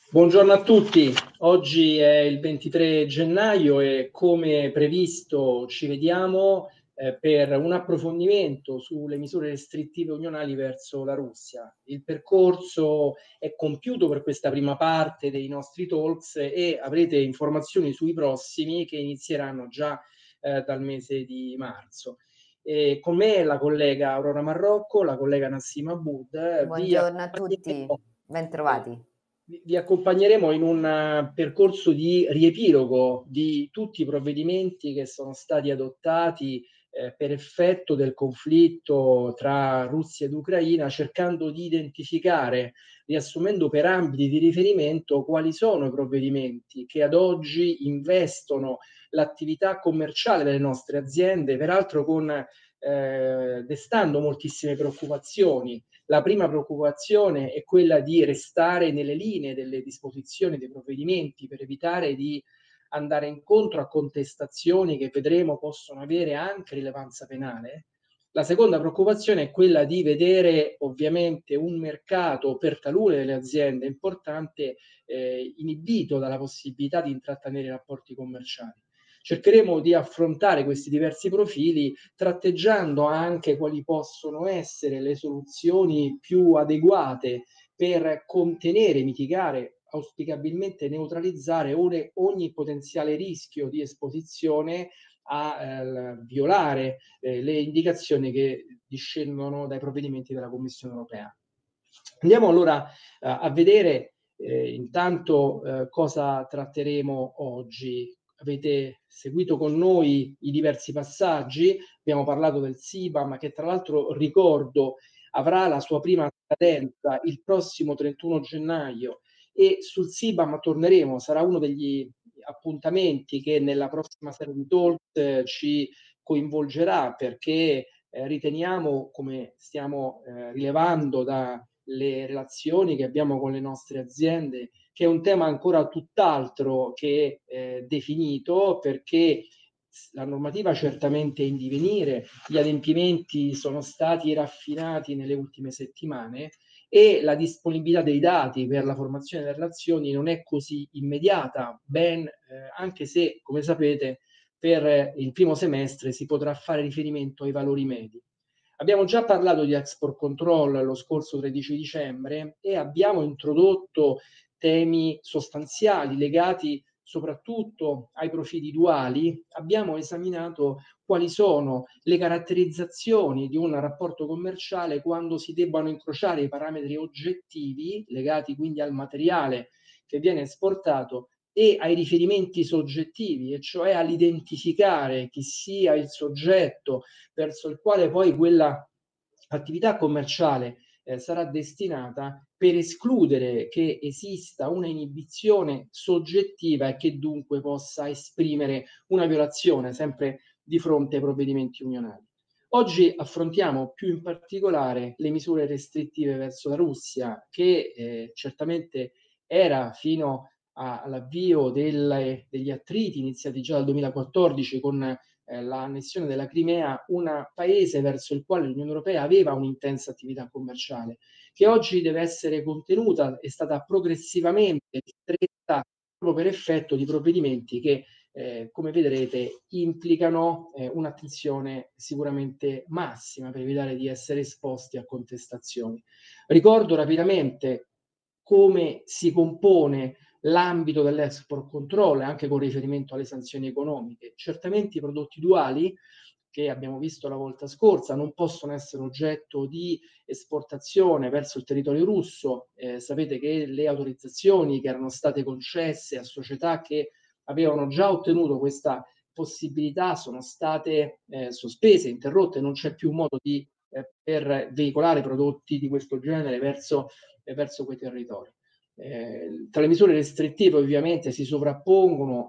Buongiorno a tutti, oggi è il 23 gennaio e come previsto ci vediamo per un approfondimento sulle misure restrittive unionali verso la Russia. Il percorso è compiuto per questa prima parte dei nostri talks e avrete informazioni sui prossimi che inizieranno già dal mese di marzo. E con me la collega Aurora Marrocco, la collega Nassima Aboud, vi Buongiorno a tutti, accompagneremo. bentrovati. Vi accompagneremo in un percorso di riepilogo di tutti i provvedimenti che sono stati adottati per effetto del conflitto tra Russia ed Ucraina, cercando di identificare, riassumendo per ambiti di riferimento, quali sono i provvedimenti che ad oggi investono l'attività commerciale delle nostre aziende, peraltro destando moltissime preoccupazioni. La prima preoccupazione è quella di restare nelle linee delle disposizioni dei provvedimenti per evitare di andare incontro a contestazioni che vedremo possono avere anche rilevanza penale. La seconda preoccupazione è quella di vedere ovviamente un mercato per talune delle aziende importante inibito dalla possibilità di intrattenere rapporti commerciali. Cercheremo di affrontare questi diversi profili tratteggiando anche quali possono essere le soluzioni più adeguate per contenere, mitigare, auspicabilmente neutralizzare ogni potenziale rischio di esposizione a violare le indicazioni che discendono dai provvedimenti della Commissione europea. Andiamo allora a vedere intanto cosa tratteremo oggi. Avete seguito con noi i diversi passaggi, abbiamo parlato del CBAM che tra l'altro ricordo avrà la sua prima scadenza il prossimo 31 gennaio e sul CBAM torneremo, sarà uno degli appuntamenti che nella prossima serie di talk ci coinvolgerà perché riteniamo, come stiamo rilevando dalle relazioni che abbiamo con le nostre aziende, che è un tema ancora tutt'altro che definito, perché la normativa certamente è in divenire, gli adempimenti sono stati raffinati nelle ultime settimane e la disponibilità dei dati per la formazione delle relazioni non è così immediata, anche se, come sapete, per il primo semestre si potrà fare riferimento ai valori medi. Abbiamo già parlato di export control lo scorso 13 dicembre e abbiamo introdotto temi sostanziali legati soprattutto ai profili duali. Abbiamo esaminato quali sono le caratterizzazioni di un rapporto commerciale quando si debbano incrociare i parametri oggettivi, legati quindi al materiale che viene esportato, e ai riferimenti soggettivi, e cioè all'identificare chi sia il soggetto verso il quale poi quella attività commerciale sarà destinata, per escludere che esista una inibizione soggettiva e che dunque possa esprimere una violazione sempre di fronte ai provvedimenti unionali. Oggi affrontiamo più in particolare le misure restrittive verso la Russia, che certamente era fino all'avvio degli attriti iniziati già dal 2014 con l'annessione della Crimea, un paese verso il quale l'Unione Europea aveva un'intensa attività commerciale, che oggi deve essere contenuta, è stata progressivamente ristretta proprio per effetto di provvedimenti che, come vedrete, implicano un'attenzione sicuramente massima per evitare di essere esposti a contestazioni. Ricordo rapidamente come si compone l'ambito dell'export control, anche con riferimento alle sanzioni economiche. Certamente i prodotti duali, che abbiamo visto la volta scorsa, non possono essere oggetto di esportazione verso il territorio russo. Sapete che le autorizzazioni che erano state concesse a società che avevano già ottenuto questa possibilità sono state sospese, interrotte, non c'è più modo di per veicolare prodotti di questo genere verso quei territori. Tra le misure restrittive ovviamente si sovrappongono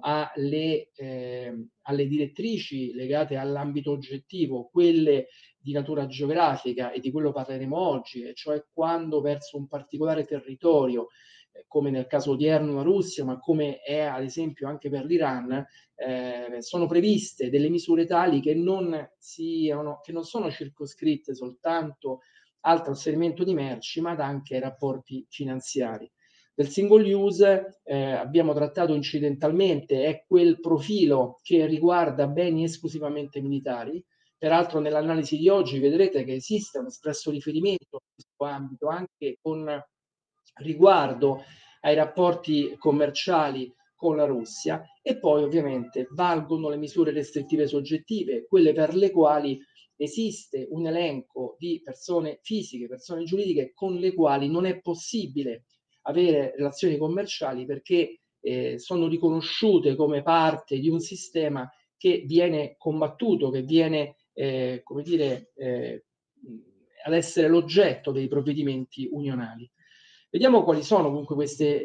alle direttrici legate all'ambito oggettivo, quelle di natura geografica, e di quello parleremo oggi, e cioè quando verso un particolare territorio, come nel caso odierno la Russia, ma come è ad esempio anche per l'Iran, sono previste delle misure tali che non sono circoscritte soltanto al trasferimento di merci, ma anche ai rapporti finanziari. Del single use abbiamo trattato incidentalmente, è quel profilo che riguarda beni esclusivamente militari. Peraltro nell'analisi di oggi vedrete che esiste un espresso riferimento a questo ambito anche con riguardo ai rapporti commerciali con la Russia, e poi ovviamente valgono le misure restrittive soggettive, quelle per le quali esiste un elenco di persone fisiche, persone giuridiche con le quali non è possibile avere relazioni commerciali perché sono riconosciute come parte di un sistema che viene combattuto, che viene come dire, ad essere l'oggetto dei provvedimenti unionali. Vediamo quali sono comunque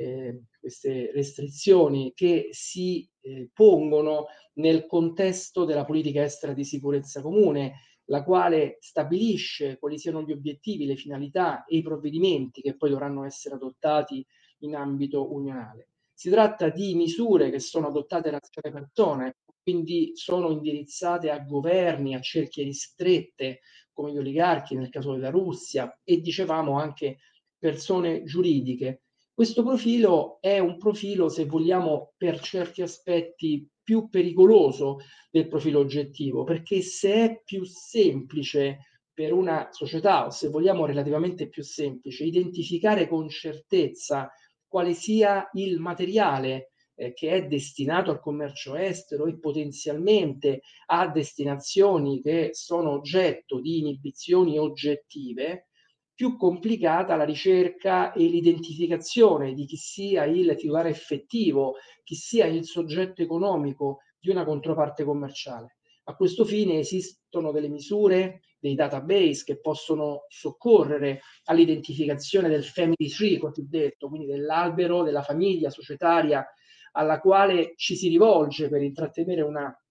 queste restrizioni che si pongono nel contesto della politica estera di sicurezza comune, la quale stabilisce quali siano gli obiettivi, le finalità e i provvedimenti che poi dovranno essere adottati in ambito unionale. Si tratta di misure che sono adottate da alcune persone, quindi sono indirizzate a governi, a cerchie ristrette, come gli oligarchi nel caso della Russia, e dicevamo anche persone giuridiche. Questo profilo è un profilo, se vogliamo, per certi aspetti più pericoloso del profilo oggettivo, perché se è più semplice per una società, o se vogliamo relativamente più semplice, identificare con certezza quale sia il materiale che è destinato al commercio estero e potenzialmente a destinazioni che sono oggetto di inibizioni oggettive, più complicata la ricerca e l'identificazione di chi sia il titolare effettivo, chi sia il soggetto economico di una controparte commerciale. A questo fine esistono delle misure, dei database che possono soccorrere all'identificazione del family tree cosiddetto, quindi dell'albero della famiglia societaria alla quale ci si rivolge per intrattenere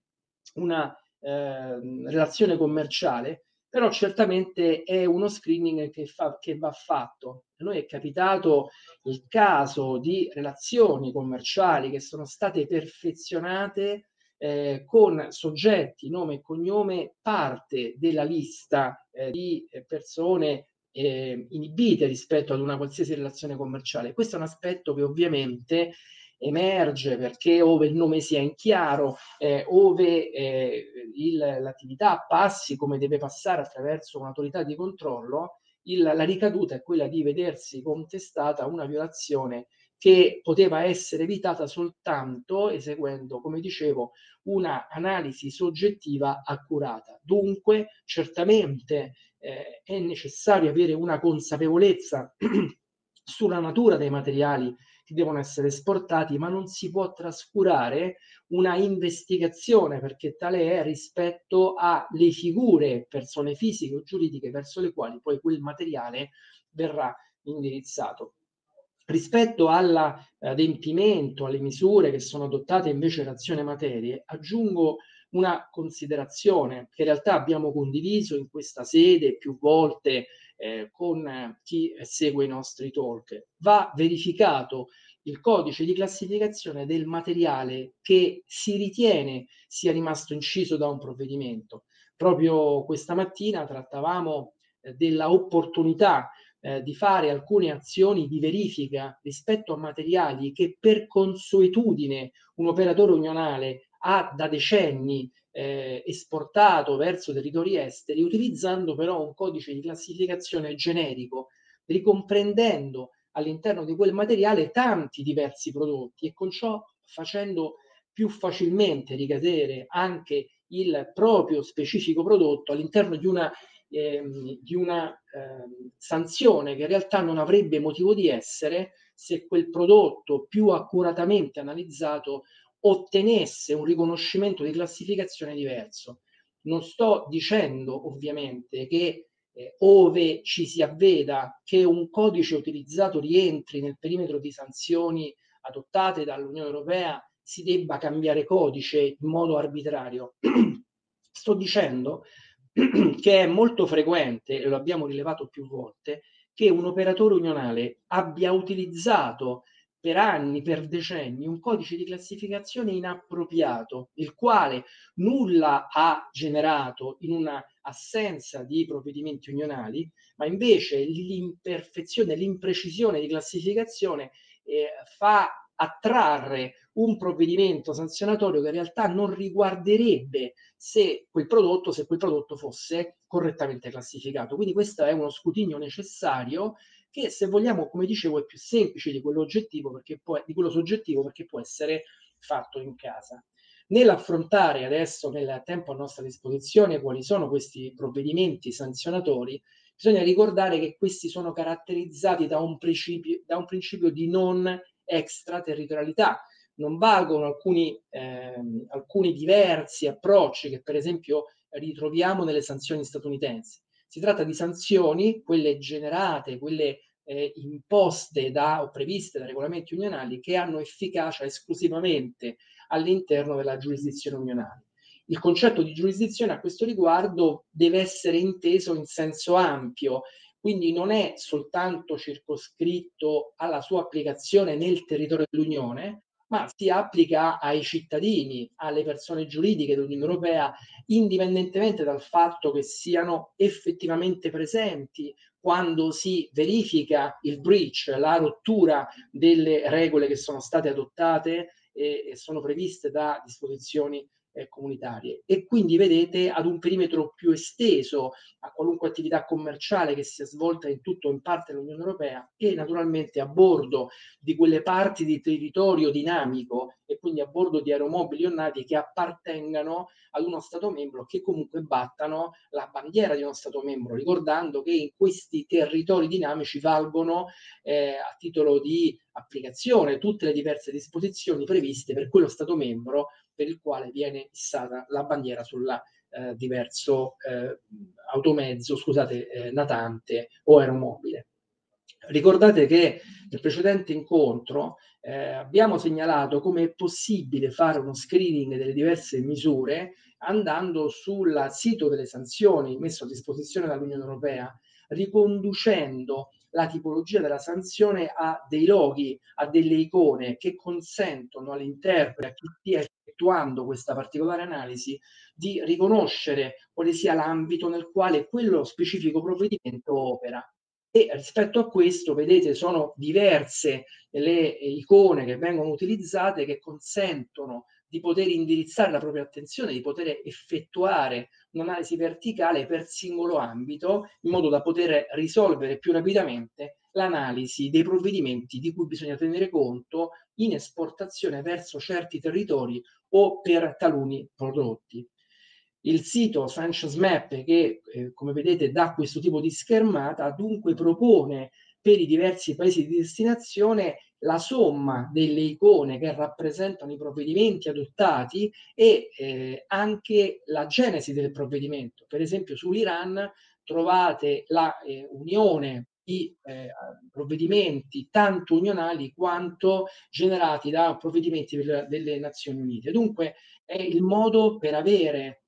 una relazione commerciale, però certamente è uno screening che va fatto. A noi è capitato il caso di relazioni commerciali che sono state perfezionate con soggetti, nome e cognome, parte della lista di persone inibite rispetto ad una qualsiasi relazione commerciale. Questo è un aspetto che ovviamente emerge perché ove il nome sia in chiaro, ove l'attività passi come deve passare attraverso un'autorità di controllo, la ricaduta è quella di vedersi contestata una violazione che poteva essere evitata soltanto eseguendo, come dicevo, una analisi soggettiva accurata. Dunque, certamente è necessario avere una consapevolezza sulla natura dei materiali che devono essere esportati, ma non si può trascurare una investigazione, perché tale è, rispetto alle figure, persone fisiche o giuridiche, verso le quali poi quel materiale verrà indirizzato. Rispetto all'adempimento, alle misure che sono adottate invece in azione materie, aggiungo una considerazione che in realtà abbiamo condiviso in questa sede più volte con chi segue i nostri talk. Va verificato il codice di classificazione del materiale che si ritiene sia rimasto inciso da un provvedimento. Proprio questa mattina trattavamo della opportunità di fare alcune azioni di verifica rispetto a materiali che per consuetudine un operatore unionale ha da decenni esportato verso territori esteri, utilizzando però un codice di classificazione generico, ricomprendendo all'interno di quel materiale tanti diversi prodotti e con ciò facendo più facilmente ricadere anche il proprio specifico prodotto all'interno di una sanzione che in realtà non avrebbe motivo di essere se quel prodotto più accuratamente analizzato ottenesse un riconoscimento di classificazione diverso. Non sto dicendo ovviamente che ove ci si avveda che un codice utilizzato rientri nel perimetro di sanzioni adottate dall'Unione Europea si debba cambiare codice in modo arbitrario. Sto dicendo che è molto frequente, e lo abbiamo rilevato più volte, che un operatore unionale abbia utilizzato per anni, per decenni, un codice di classificazione inappropriato, il quale nulla ha generato in una assenza di provvedimenti unionali, ma invece l'imperfezione, l'imprecisione di classificazione fa attrarre un provvedimento sanzionatorio che in realtà non riguarderebbe se quel prodotto fosse correttamente classificato. Quindi questo è uno scrutinio necessario che, se vogliamo, come dicevo, è più semplice di quello oggettivo di quello soggettivo, perché può essere fatto in casa. Nell'affrontare adesso, nel tempo a nostra disposizione, quali sono questi provvedimenti sanzionatori, bisogna ricordare che questi sono caratterizzati da un principio di non extraterritorialità. Non valgono alcuni diversi approcci che per esempio ritroviamo nelle sanzioni statunitensi. Si tratta di sanzioni, quelle generate, quelle imposte o previste da regolamenti unionali, che hanno efficacia esclusivamente all'interno della giurisdizione unionale. Il concetto di giurisdizione a questo riguardo deve essere inteso in senso ampio, quindi non è soltanto circoscritto alla sua applicazione nel territorio dell'Unione, ma si applica ai cittadini, alle persone giuridiche dell'Unione Europea, indipendentemente dal fatto che siano effettivamente presenti quando si verifica il breach, la rottura delle regole che sono state adottate e sono previste da disposizioni comunitarie. E quindi vedete, ad un perimetro più esteso, a qualunque attività commerciale che sia svolta in tutto o in parte dell'Unione Europea, e naturalmente a bordo di quelle parti di territorio dinamico e quindi a bordo di aeromobili o navi che appartengano ad uno Stato membro, che comunque battano la bandiera di uno Stato membro, ricordando che in questi territori dinamici valgono a titolo di applicazione tutte le diverse disposizioni previste per quello Stato membro per il quale viene fissata la bandiera sulla diverso automezzo, natante o aeromobile. Ricordate che nel precedente incontro abbiamo segnalato come è possibile fare uno screening delle diverse misure andando sul sito delle sanzioni messo a disposizione dall'Unione Europea, riconducendo la tipologia della sanzione a dei loghi, a delle icone che consentono all'interprete, a chi stia effettuando questa particolare analisi, di riconoscere quale sia l'ambito nel quale quello specifico provvedimento opera. E rispetto a questo, vedete, sono diverse le icone che vengono utilizzate, che consentono di poter indirizzare la propria attenzione, di poter effettuare un'analisi verticale per singolo ambito, in modo da poter risolvere più rapidamente l'analisi dei provvedimenti di cui bisogna tenere conto in esportazione verso certi territori o per taluni prodotti. Il sito Sanctions Map, che come vedete dà questo tipo di schermata, dunque propone per i diversi paesi di destinazione la somma delle icone che rappresentano i provvedimenti adottati e anche la genesi del provvedimento. Per esempio sull'Iran trovate la unione di provvedimenti tanto unionali quanto generati da provvedimenti delle Nazioni Unite. Dunque è il modo per avere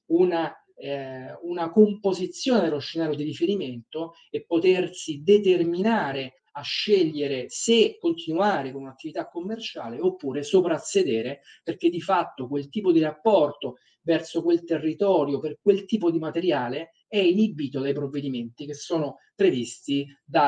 una composizione dello scenario di riferimento e potersi determinare a scegliere se continuare con un'attività commerciale oppure soprassedere, perché di fatto quel tipo di rapporto verso quel territorio, per quel tipo di materiale, è inibito dai provvedimenti che sono previsti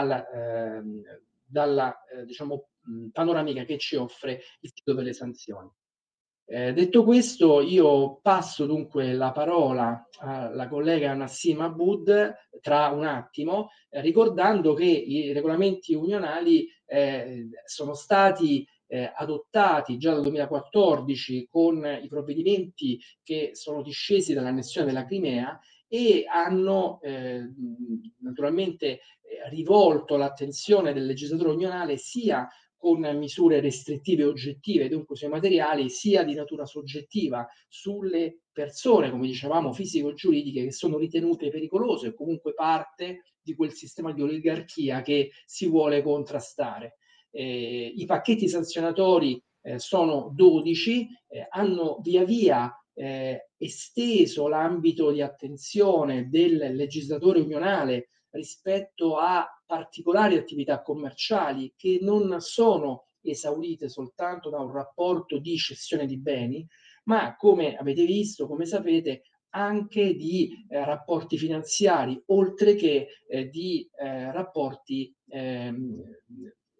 dalla diciamo, panoramica che ci offre il sito delle sanzioni. Detto questo, io passo dunque la parola alla collega Nassim Aboud tra un attimo, ricordando che i regolamenti unionali sono stati adottati già dal 2014 con i provvedimenti che sono discesi dall'annessione della Crimea e hanno naturalmente rivolto l'attenzione del legislatore unionale sia con misure restrittive oggettive, dunque sui materiali, sia di natura soggettiva sulle persone, come dicevamo, fisico-giuridiche, che sono ritenute pericolose o comunque parte di quel sistema di oligarchia che si vuole contrastare. I pacchetti sanzionatori sono 12, hanno via via esteso l'ambito di attenzione del legislatore unionale rispetto a particolari attività commerciali che non sono esaurite soltanto da un rapporto di cessione di beni, ma come avete visto, come sapete, anche di rapporti finanziari, oltre che di rapporti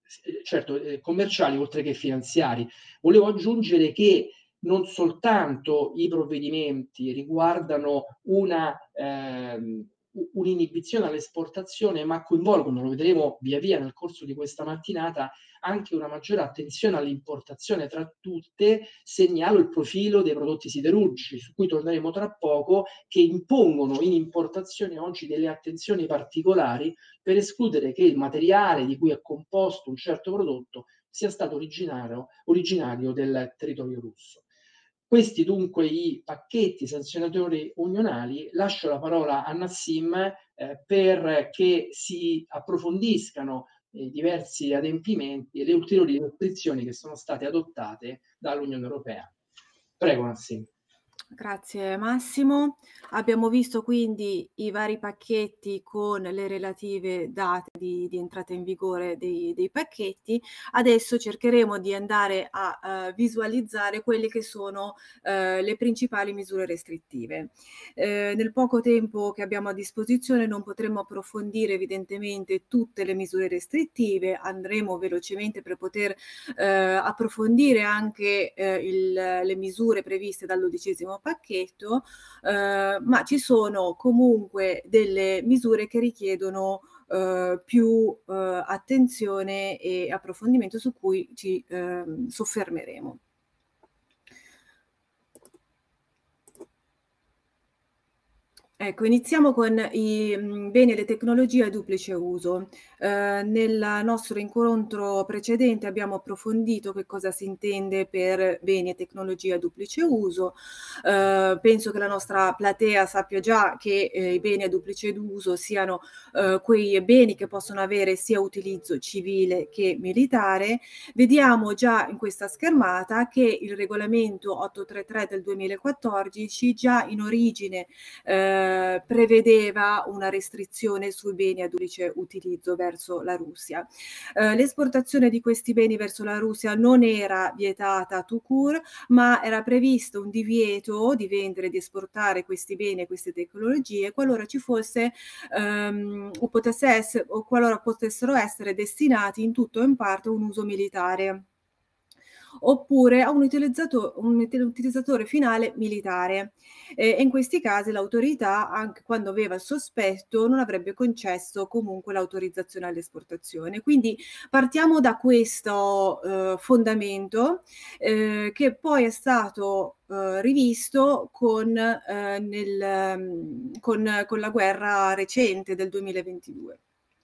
certo, commerciali oltre che finanziari. Volevo aggiungere che non soltanto i provvedimenti riguardano un'inibizione all'esportazione, ma coinvolgono, lo vedremo via via nel corso di questa mattinata, anche una maggiore attenzione all'importazione. Tra tutte segnalo il profilo dei prodotti siderurgici, su cui torneremo tra poco, che impongono in importazione oggi delle attenzioni particolari per escludere che il materiale di cui è composto un certo prodotto sia stato originario del territorio russo. Questi dunque i pacchetti sanzionatori unionali. Lascio la parola a Nassim perché si approfondiscano i diversi adempimenti e le ulteriori restrizioni che sono state adottate dall'Unione Europea. Prego Nassim. Grazie Massimo. Abbiamo visto quindi i vari pacchetti con le relative date di entrata in vigore dei pacchetti. Adesso cercheremo di andare a visualizzare quelle che sono le principali misure restrittive. Nel poco tempo che abbiamo a disposizione non potremo approfondire evidentemente tutte le misure restrittive, andremo velocemente per poter approfondire anche le misure previste dall'11° pacchetto, ma ci sono comunque delle misure che richiedono più attenzione e approfondimento, su cui ci soffermeremo. Ecco, iniziamo con i beni e le tecnologie a duplice uso. Nel nostro incontro precedente abbiamo approfondito che cosa si intende per beni e tecnologie a duplice uso. Penso che la nostra platea sappia già che i beni a duplice uso siano quei beni che possono avere sia utilizzo civile che militare. Vediamo già in questa schermata che il regolamento 833 del 2014 già in origine prevedeva una restrizione sui beni a duplice utilizzo verso la Russia. L'esportazione di questi beni verso la Russia non era vietata tout court, ma era previsto un divieto di vendere e di esportare questi beni e queste tecnologie qualora ci fosse o qualora potessero essere destinati in tutto o in parte a un uso militare, oppure a un utilizzatore finale militare. E in questi casi l'autorità, anche quando aveva il sospetto, non avrebbe concesso comunque l'autorizzazione all'esportazione. Quindi partiamo da questo fondamento che poi è stato rivisto con la guerra recente del 2022.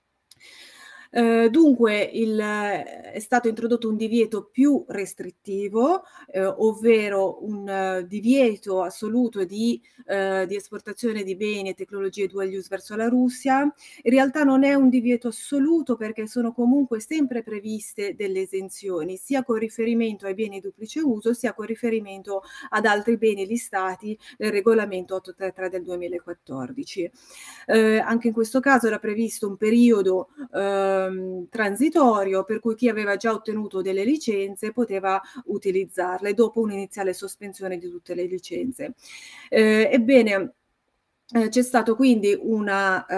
Dunque è stato introdotto un divieto più restrittivo, ovvero un divieto assoluto di esportazione di beni e tecnologie dual use verso la Russia. In realtà non è un divieto assoluto, perché sono comunque sempre previste delle esenzioni, sia con riferimento ai beni duplice uso, sia con riferimento ad altri beni listati nel regolamento 833 del 2014. Anche in questo caso era previsto un periodo transitorio, per cui chi aveva già ottenuto delle licenze poteva utilizzarle dopo un'iniziale sospensione di tutte le licenze. Ebbene, c'è stato quindi un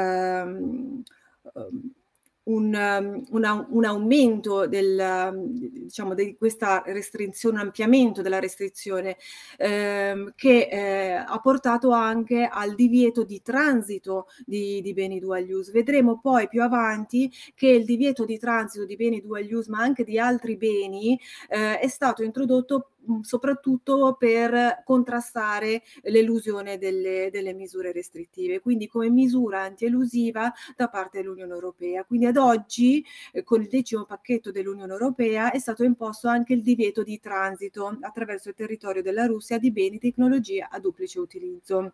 aumento diciamo di questa restrizione, un ampliamento della restrizione che ha portato anche al divieto di transito di beni dual use. Vedremo poi più avanti che il divieto di transito di beni dual use, ma anche di altri beni, è stato introdotto soprattutto per contrastare l'elusione delle misure restrittive, quindi come misura antielusiva da parte dell'Unione Europea. Quindi ad oggi, con il 10° pacchetto dell'Unione Europea, è stato imposto anche il divieto di transito attraverso il territorio della Russia di beni e tecnologie a duplice utilizzo.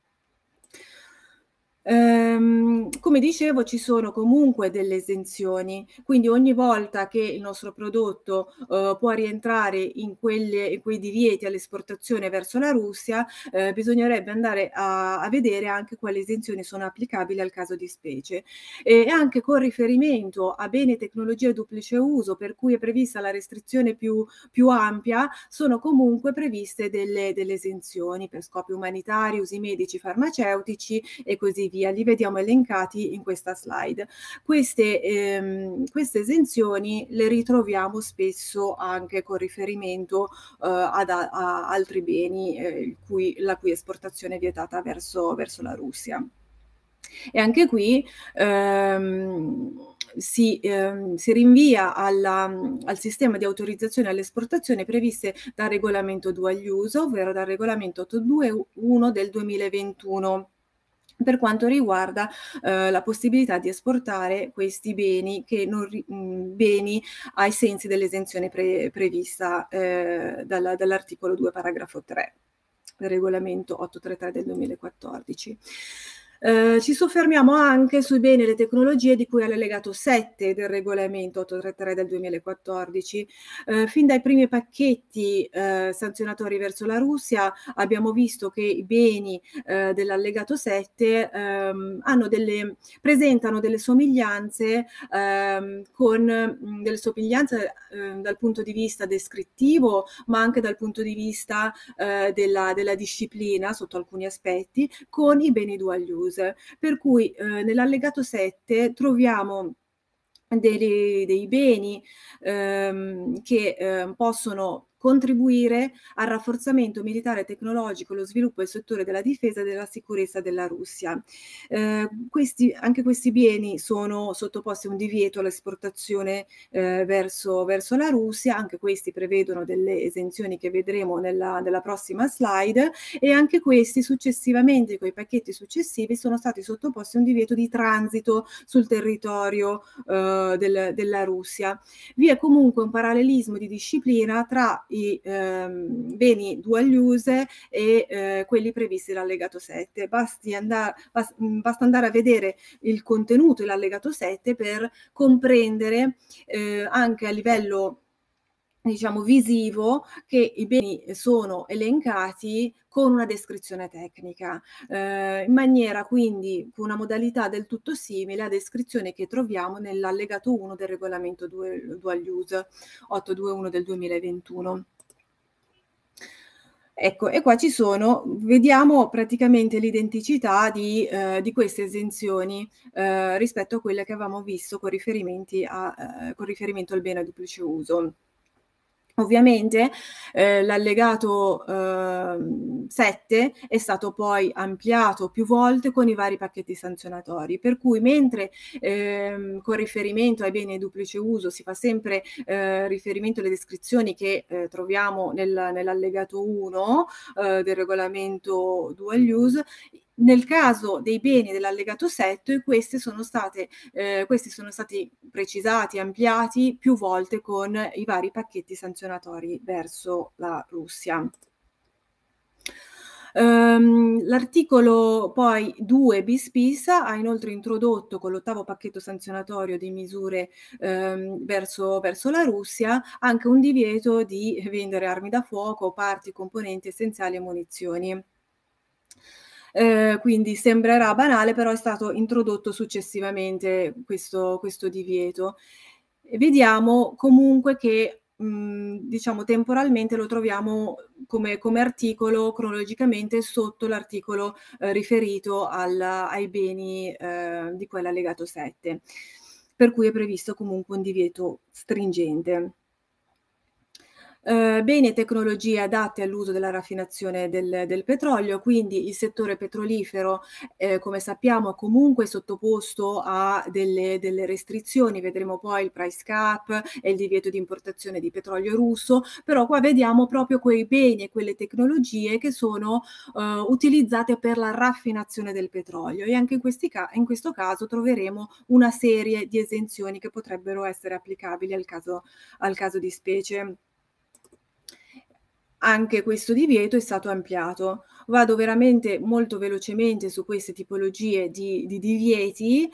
Come dicevo, ci sono comunque delle esenzioni, quindi ogni volta che il nostro prodotto può rientrare in quei divieti all'esportazione verso la Russia, bisognerebbe andare a vedere anche quali esenzioni sono applicabili al caso di specie. E anche con riferimento a beni e tecnologie a duplice uso, per cui è prevista la restrizione più ampia, sono comunque previste delle esenzioni per scopi umanitari, usi medici, farmaceutici e così via. via. Li vediamo elencati in questa slide. Queste esenzioni le ritroviamo spesso anche con riferimento a altri beni la cui esportazione è vietata verso la Russia. E anche qui si rinvia al sistema di autorizzazione all'esportazione previste dal regolamento dual use, ovvero dal regolamento 821 del 2021, per quanto riguarda la possibilità di esportare questi beni beni ai sensi dell'esenzione prevista dall'articolo 2 paragrafo 3 del regolamento 833 del 2014. Ci soffermiamo anche sui beni e le tecnologie di cui all'allegato 7 del regolamento 833 del 2014. Fin dai primi pacchetti sanzionatori verso la Russia abbiamo visto che i beni dell'allegato 7 presentano delle somiglianze dal punto di vista descrittivo, ma anche dal punto di vista della disciplina sotto alcuni aspetti con i beni dual use. Per cui nell'allegato 7 troviamo dei beni che possono contribuire al rafforzamento militare e tecnologico, lo sviluppo del settore della difesa e della sicurezza della Russia. Anche questi beni sono sottoposti a un divieto all'esportazione verso la Russia, anche questi prevedono delle esenzioni che vedremo nella prossima slide, e anche questi successivamente, con i pacchetti successivi, sono stati sottoposti a un divieto di transito sul territorio della Russia. Vi è comunque un parallelismo di disciplina tra i beni dual use e quelli previsti dall'allegato 7. Basta andare a vedere il contenuto dell'allegato 7 per comprendere anche a livello visivo che i beni sono elencati con una descrizione tecnica, in maniera quindi con una modalità del tutto simile a descrizione che troviamo nell'allegato 1 del regolamento dual use 821 del 2021. Ecco, e qua vediamo praticamente l'identicità di queste esenzioni rispetto a quelle che avevamo visto con riferimento al bene a duplice uso. Ovviamente l'allegato 7 è stato poi ampliato più volte con i vari pacchetti sanzionatori, per cui mentre con riferimento ai beni a duplice uso si fa sempre riferimento alle descrizioni che troviamo nell'allegato 1 del regolamento dual use, nel caso dei beni dell'allegato 7 questi sono stati precisati, ampliati più volte con i vari pacchetti sanzionatori verso la Russia. L'articolo poi 2 bis bis ha inoltre introdotto con l'8º pacchetto sanzionatorio di misure verso la Russia anche un divieto di vendere armi da fuoco, parti, componenti essenziali e munizioni. Quindi sembrerà banale, però è stato introdotto successivamente questo divieto. E vediamo comunque che temporalmente lo troviamo come articolo cronologicamente sotto l'articolo riferito ai beni di quell'allegato 7, per cui è previsto comunque un divieto stringente. Beni e tecnologie adatte all'uso della raffinazione del petrolio, quindi il settore petrolifero, come sappiamo, è comunque sottoposto a delle restrizioni, vedremo poi il price cap e il divieto di importazione di petrolio russo, però qua vediamo proprio quei beni e quelle tecnologie che sono utilizzate per la raffinazione del petrolio, e anche in questo caso troveremo una serie di esenzioni che potrebbero essere applicabili al caso di specie. Anche questo divieto è stato ampliato. Vado veramente molto velocemente su queste tipologie di divieti.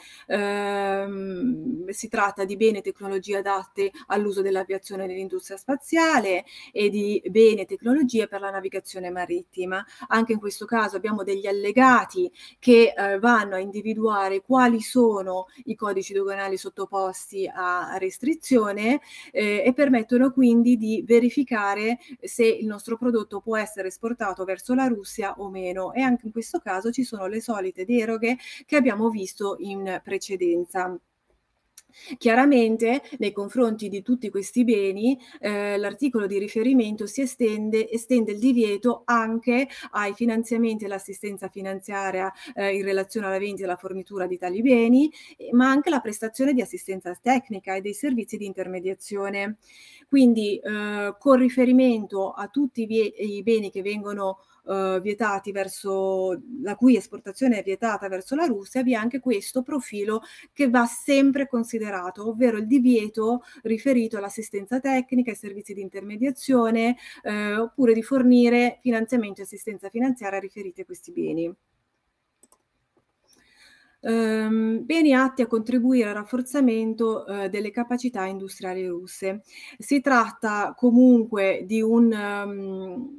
Si tratta di beni e tecnologie adatte all'uso dell'aviazione e dell'industria spaziale e di beni e tecnologie per la navigazione marittima. Anche in questo caso abbiamo degli allegati che vanno a individuare quali sono i codici doganali sottoposti a restrizione e permettono quindi di verificare se il nostro prodotto può essere esportato verso la Russia Russia o meno, e anche in questo caso ci sono le solite deroghe che abbiamo visto in precedenza. Chiaramente nei confronti di tutti questi beni l'articolo di riferimento estende il divieto anche ai finanziamenti e all'assistenza finanziaria in relazione alla vendita e alla fornitura di tali beni, ma anche la prestazione di assistenza tecnica e dei servizi di intermediazione. Quindi con riferimento a tutti i beni che vengono vietati la cui esportazione è vietata verso la Russia, vi è anche questo profilo che va sempre considerato, ovvero il divieto riferito all'assistenza tecnica, ai servizi di intermediazione, oppure di fornire finanziamento e assistenza finanziaria riferiti a questi beni. Beni atti a contribuire al rafforzamento delle capacità industriali russe. Si tratta comunque di un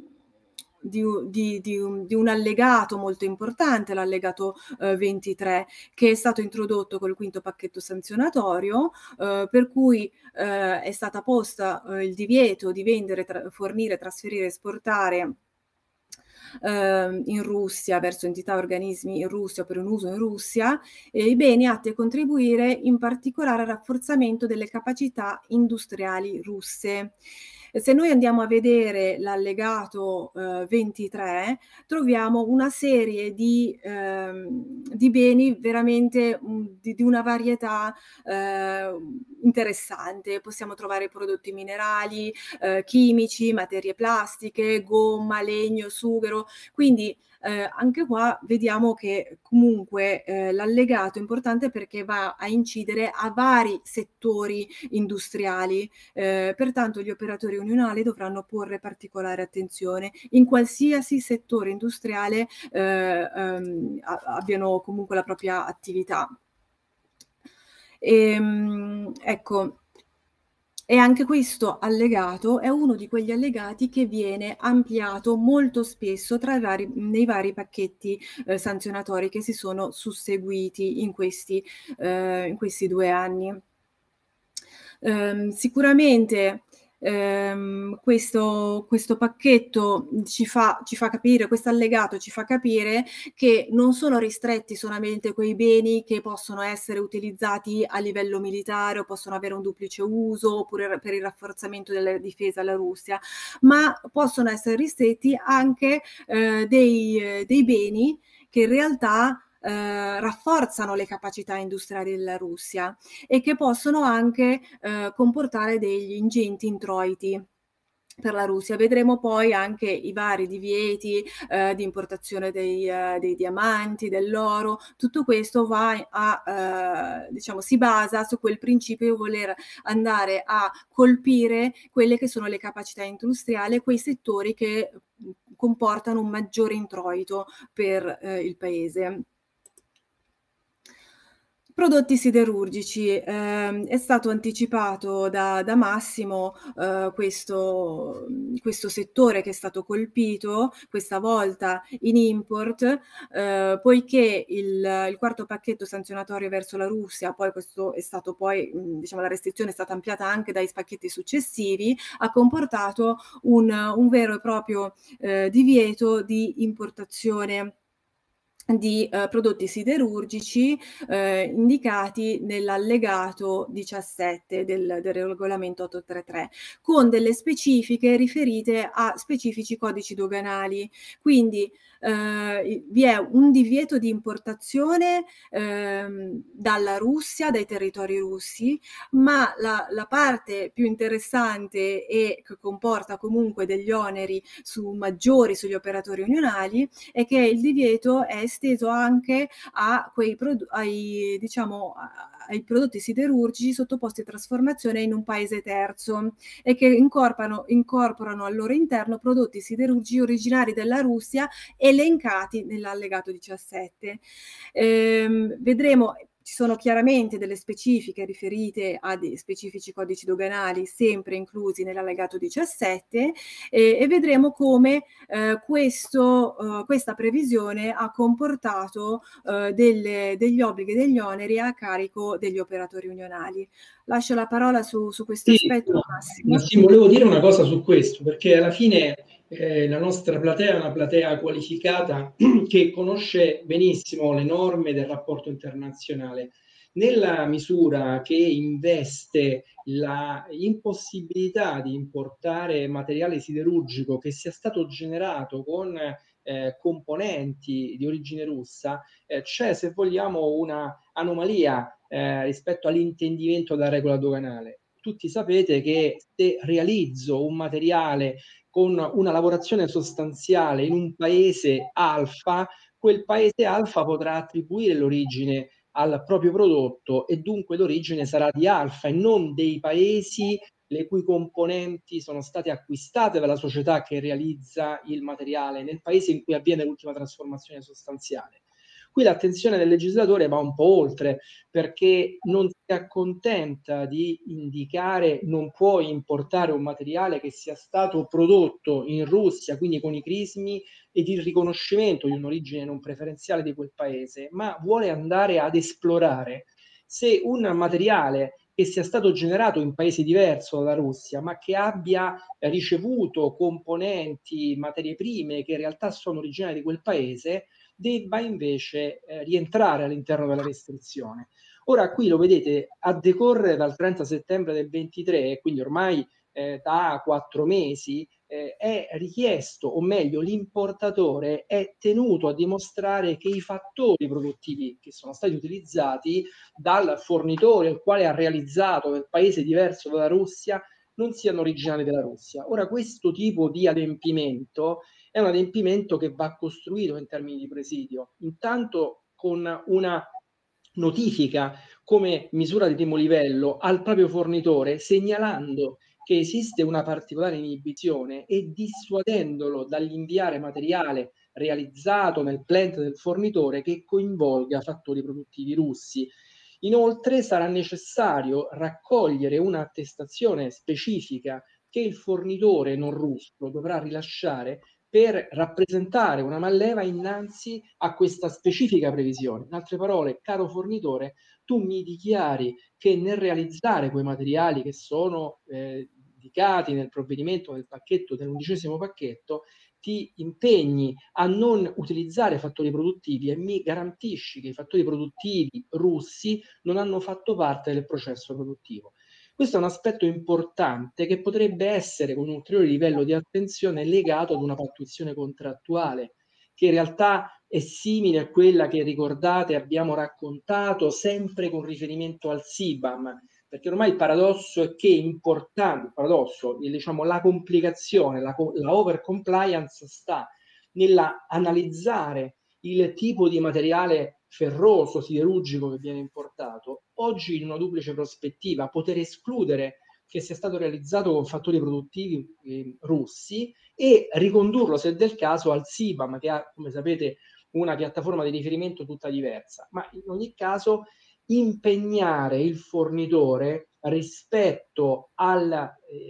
allegato molto importante, l'allegato 23, che è stato introdotto col quinto pacchetto sanzionatorio, per cui è stata posta il divieto di vendere, fornire, trasferire, esportare in Russia, verso entità e organismi in Russia o per un uso in Russia, i beni atti a contribuire in particolare al rafforzamento delle capacità industriali russe. Se noi andiamo a vedere l'allegato 23, troviamo una serie di beni veramente di una varietà interessante. Possiamo trovare prodotti minerali, chimici, materie plastiche, gomma, legno, sughero. Quindi anche qua vediamo che comunque l'allegato è importante perché va a incidere a vari settori industriali, pertanto gli operatori unionali dovranno porre particolare attenzione in qualsiasi settore industriale abbiano comunque la propria attività. Ecco. E anche questo allegato è uno di quegli allegati che viene ampliato molto spesso nei vari pacchetti sanzionatori che si sono susseguiti in questi 2 anni. Sicuramente questo pacchetto ci fa capire, questo allegato ci fa capire che non sono ristretti solamente quei beni che possono essere utilizzati a livello militare o possono avere un duplice uso oppure per il rafforzamento della difesa alla Russia, ma possono essere ristretti anche dei beni che in realtà rafforzano le capacità industriali della Russia e che possono anche comportare degli ingenti introiti per la Russia. Vedremo poi anche i vari divieti di importazione dei diamanti, dell'oro. Tutto questo si basa su quel principio di voler andare a colpire quelle che sono le capacità industriali, quei settori che comportano un maggiore introito per il paese. Prodotti siderurgici, è stato anticipato da Massimo questo settore che è stato colpito, questa volta in import, poiché il quarto pacchetto sanzionatorio verso la Russia, poi questo è stato la restrizione è stata ampliata anche dai pacchetti successivi, ha comportato un vero e proprio divieto di importazione di prodotti siderurgici indicati nell'allegato 17 del regolamento 833, con delle specifiche riferite a specifici codici doganali. Quindi vi è un divieto di importazione dalla Russia, dai territori russi, ma la parte più interessante e che comporta comunque degli oneri maggiori sugli operatori unionali è che il divieto è esteso anche ai prodotti siderurgici sottoposti a trasformazione in un paese terzo e che incorporano al loro interno prodotti siderurgici originari della Russia elencati nell'allegato 17. Vedremo. Ci sono chiaramente delle specifiche riferite a dei specifici codici doganali sempre inclusi nell'allegato 17 e vedremo come questa previsione ha comportato degli obblighi e degli oneri a carico degli operatori unionali. Lascio la parola su questo aspetto. Massimo, volevo dire una cosa su questo, perché alla fine la nostra platea è una platea qualificata che conosce benissimo le norme del rapporto internazionale. Nella misura che investe la impossibilità di importare materiale siderurgico che sia stato generato con componenti di origine russa, c'è, se vogliamo, una anomalia rispetto all'intendimento della regola doganale. Tutti sapete che se realizzo un materiale con una lavorazione sostanziale in un paese alfa, quel paese alfa potrà attribuire l'origine al proprio prodotto e dunque l'origine sarà di alfa e non dei paesi le cui componenti sono state acquistate dalla società che realizza il materiale nel paese in cui avviene l'ultima trasformazione sostanziale. Qui l'attenzione del legislatore va un po' oltre, perché non si accontenta di indicare non puoi importare un materiale che sia stato prodotto in Russia, quindi con i crismi ed il riconoscimento di un'origine non preferenziale di quel paese, ma vuole andare ad esplorare se un materiale che sia stato generato in paese diverso dalla Russia, ma che abbia ricevuto componenti, materie prime che in realtà sono originali di quel paese, debba invece rientrare all'interno della restrizione. Ora qui lo vedete, a decorrere dal 30 settembre del 23, quindi ormai da 4 mesi, è richiesto, o meglio l'importatore è tenuto a dimostrare che i fattori produttivi che sono stati utilizzati dal fornitore il quale ha realizzato nel paese diverso dalla Russia non siano originali della Russia. Ora questo tipo di adempimento è un adempimento che va costruito in termini di presidio, intanto con una notifica come misura di primo livello al proprio fornitore, segnalando che esiste una particolare inibizione e dissuadendolo dall'inviare materiale realizzato nel plant del fornitore che coinvolga fattori produttivi russi. Inoltre sarà necessario raccogliere un'attestazione specifica che il fornitore non russo dovrà rilasciare per rappresentare una manleva innanzi a questa specifica previsione. In altre parole, caro fornitore, tu mi dichiari che nel realizzare quei materiali che sono indicati nel provvedimento del pacchetto, dell'11° pacchetto, ti impegni a non utilizzare fattori produttivi e mi garantisci che i fattori produttivi russi non hanno fatto parte del processo produttivo. Questo è un aspetto importante che potrebbe essere, con un ulteriore livello di attenzione, legato ad una pattuizione contrattuale, che in realtà è simile a quella che, ricordate, abbiamo raccontato sempre con riferimento al CBAM, perché ormai il paradosso è che importante, il paradosso, diciamo, la complicazione, la over compliance sta nella analizzare il tipo di materiale ferroso, siderurgico che viene importato, oggi in una duplice prospettiva, poter escludere che sia stato realizzato con fattori produttivi russi e ricondurlo, se del caso, al CBAM, che ha, come sapete, una piattaforma di riferimento tutta diversa. Ma in ogni caso impegnare il fornitore rispetto al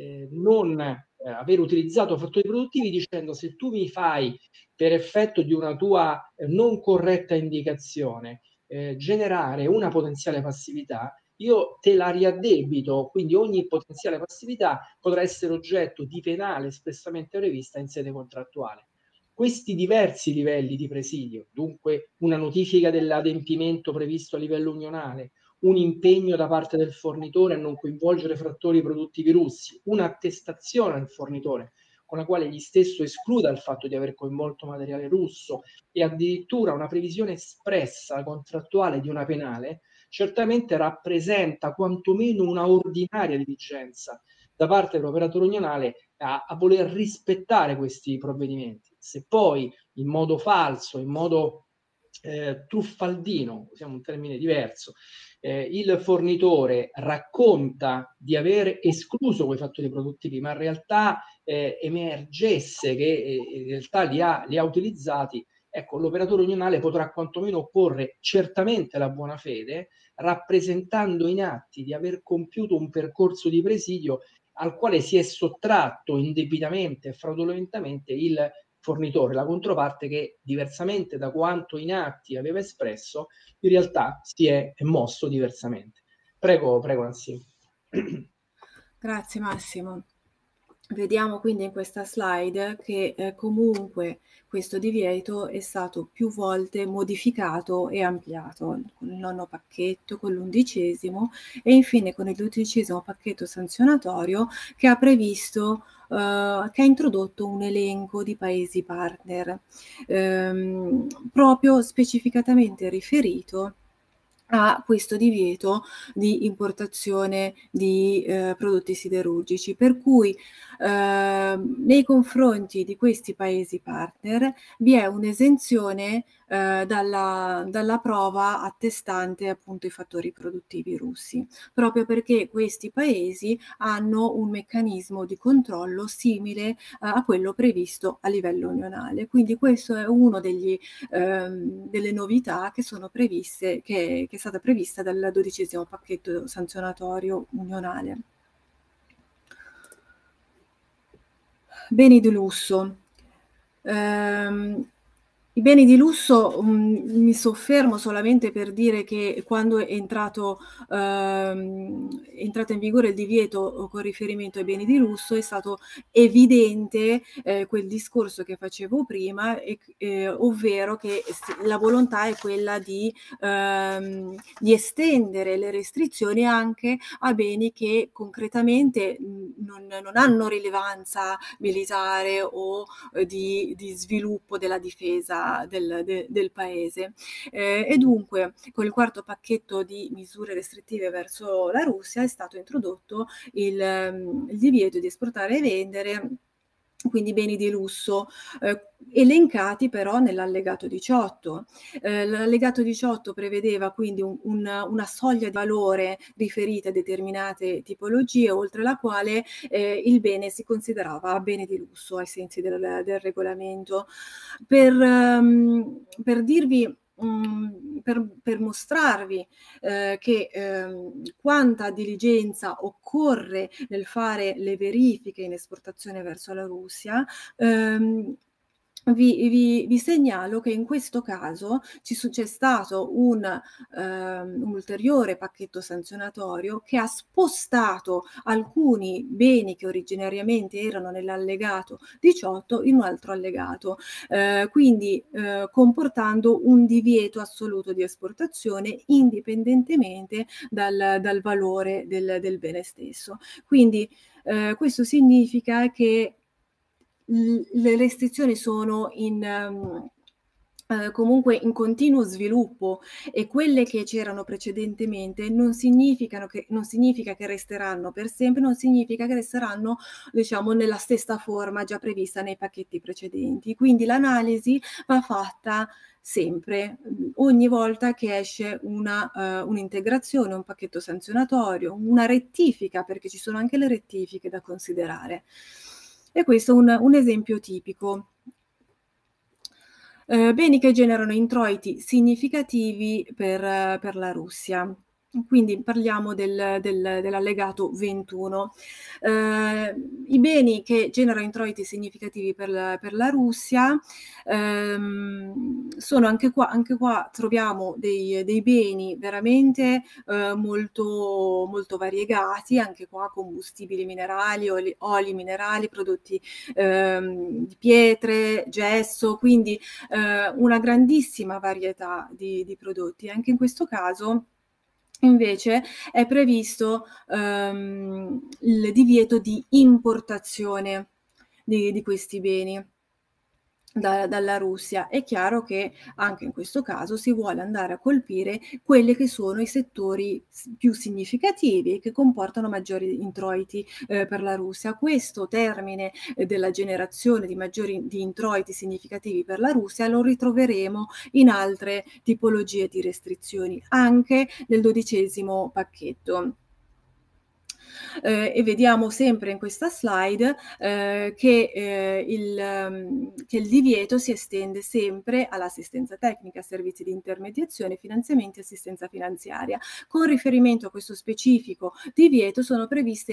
non aver utilizzato fattori produttivi, dicendo: se tu mi fai, per effetto di una tua non corretta indicazione, generare una potenziale passività, io te la riaddebito, quindi ogni potenziale passività potrà essere oggetto di penale espressamente prevista in sede contrattuale. Questi diversi livelli di presidio, dunque una notifica dell'adempimento previsto a livello unionale, un impegno da parte del fornitore a non coinvolgere fattori produttivi russi, un'attestazione al fornitore con la quale egli stesso escluda il fatto di aver coinvolto materiale russo e addirittura una previsione espressa contrattuale di una penale, certamente rappresenta quantomeno una ordinaria diligenza da parte dell'operatore unionale a voler rispettare questi provvedimenti. Se poi in modo falso, in modo truffaldino, usiamo un termine diverso, il fornitore racconta di aver escluso quei fattori produttivi, ma in realtà emergesse che in realtà li ha utilizzati, ecco, l'operatore unionale potrà quantomeno opporre certamente la buona fede, rappresentando in atti di aver compiuto un percorso di presidio al quale si è sottratto indebitamente e fraudolentemente il fornitore, la controparte che, diversamente da quanto in atti aveva espresso, in realtà si è mosso diversamente. Prego, Nancy. Grazie Massimo. Vediamo quindi in questa slide che comunque questo divieto è stato più volte modificato e ampliato, con il nono pacchetto, con l'11° e infine con il 12° pacchetto sanzionatorio che ha previsto, che ha introdotto un elenco di paesi partner, proprio specificatamente riferito a questo divieto di importazione di prodotti siderurgici. Per cui nei confronti di questi paesi partner vi è un'esenzione dalla prova attestante appunto i fattori produttivi russi, proprio perché questi paesi hanno un meccanismo di controllo simile a quello previsto a livello unionale. Quindi questo è uno delle novità che sono previste, che è stata prevista dal 12° pacchetto sanzionatorio unionale. Beni di lusso. I beni di lusso, mi soffermo solamente per dire che quando è entrato in vigore il divieto con riferimento ai beni di lusso è stato evidente quel discorso che facevo prima, ovvero che la volontà è quella di estendere le restrizioni anche a beni che concretamente non hanno rilevanza militare o di sviluppo della difesa del paese. E dunque con il quarto pacchetto di misure restrittive verso la Russia è stato introdotto il divieto di esportare e vendere quindi beni di lusso, elencati però nell'allegato 18. L'allegato 18 prevedeva quindi una soglia di valore riferita a determinate tipologie, oltre la quale il bene si considerava bene di lusso ai sensi del regolamento. Per dirvi per mostrarvi che quanta diligenza occorre nel fare le verifiche in esportazione verso la Russia, vi segnalo che in questo caso c'è stato un ulteriore pacchetto sanzionatorio che ha spostato alcuni beni che originariamente erano nell'allegato 18 in un altro allegato, quindi comportando un divieto assoluto di esportazione indipendentemente dal valore del bene stesso. Quindi questo significa che le restrizioni sono comunque in continuo sviluppo e quelle che c'erano precedentemente non significa che resteranno per sempre, non significa che resteranno, diciamo, nella stessa forma già prevista nei pacchetti precedenti. Quindi l'analisi va fatta sempre, ogni volta che esce un'integrazione, un pacchetto sanzionatorio, una rettifica, perché ci sono anche le rettifiche da considerare. E questo è un esempio tipico. Beni che generano introiti significativi per la Russia. Quindi parliamo dell'allegato 21. I beni che generano introiti significativi per la Russia sono anche qua troviamo dei beni veramente molto, molto variegati, anche qua combustibili minerali, oli minerali, prodotti di pietre, gesso, quindi una grandissima varietà di prodotti. Anche in questo caso invece è previsto il divieto di importazione di questi beni dalla Russia. È chiaro che anche in questo caso si vuole andare a colpire quelli che sono i settori più significativi e che comportano maggiori introiti per la Russia. Questo termine della generazione di introiti significativi per la Russia lo ritroveremo in altre tipologie di restrizioni, anche nel 12° pacchetto. E vediamo sempre in questa slide che il divieto si estende sempre all'assistenza tecnica, servizi di intermediazione, finanziamenti e assistenza finanziaria. Con riferimento a questo specifico divieto sono previsti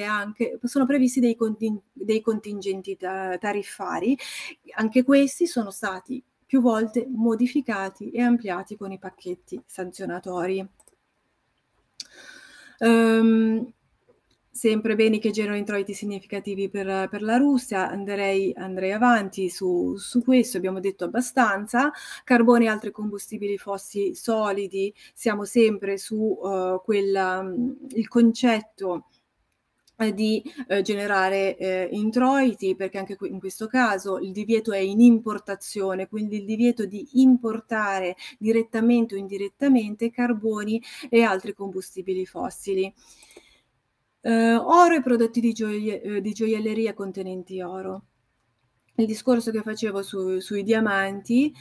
dei contingenti tariffari. Anche questi sono stati più volte modificati e ampliati con i pacchetti sanzionatori. sempre beni che generano introiti significativi per la Russia, andrei avanti su questo, abbiamo detto abbastanza. Carbone e altri combustibili fossili solidi, siamo sempre su il concetto di generare introiti, perché anche in questo caso il divieto è in importazione, quindi il divieto di importare direttamente o indirettamente carboni e altri combustibili fossili. Oro e prodotti di gioielleria contenenti oro. Il discorso che facevo sui diamanti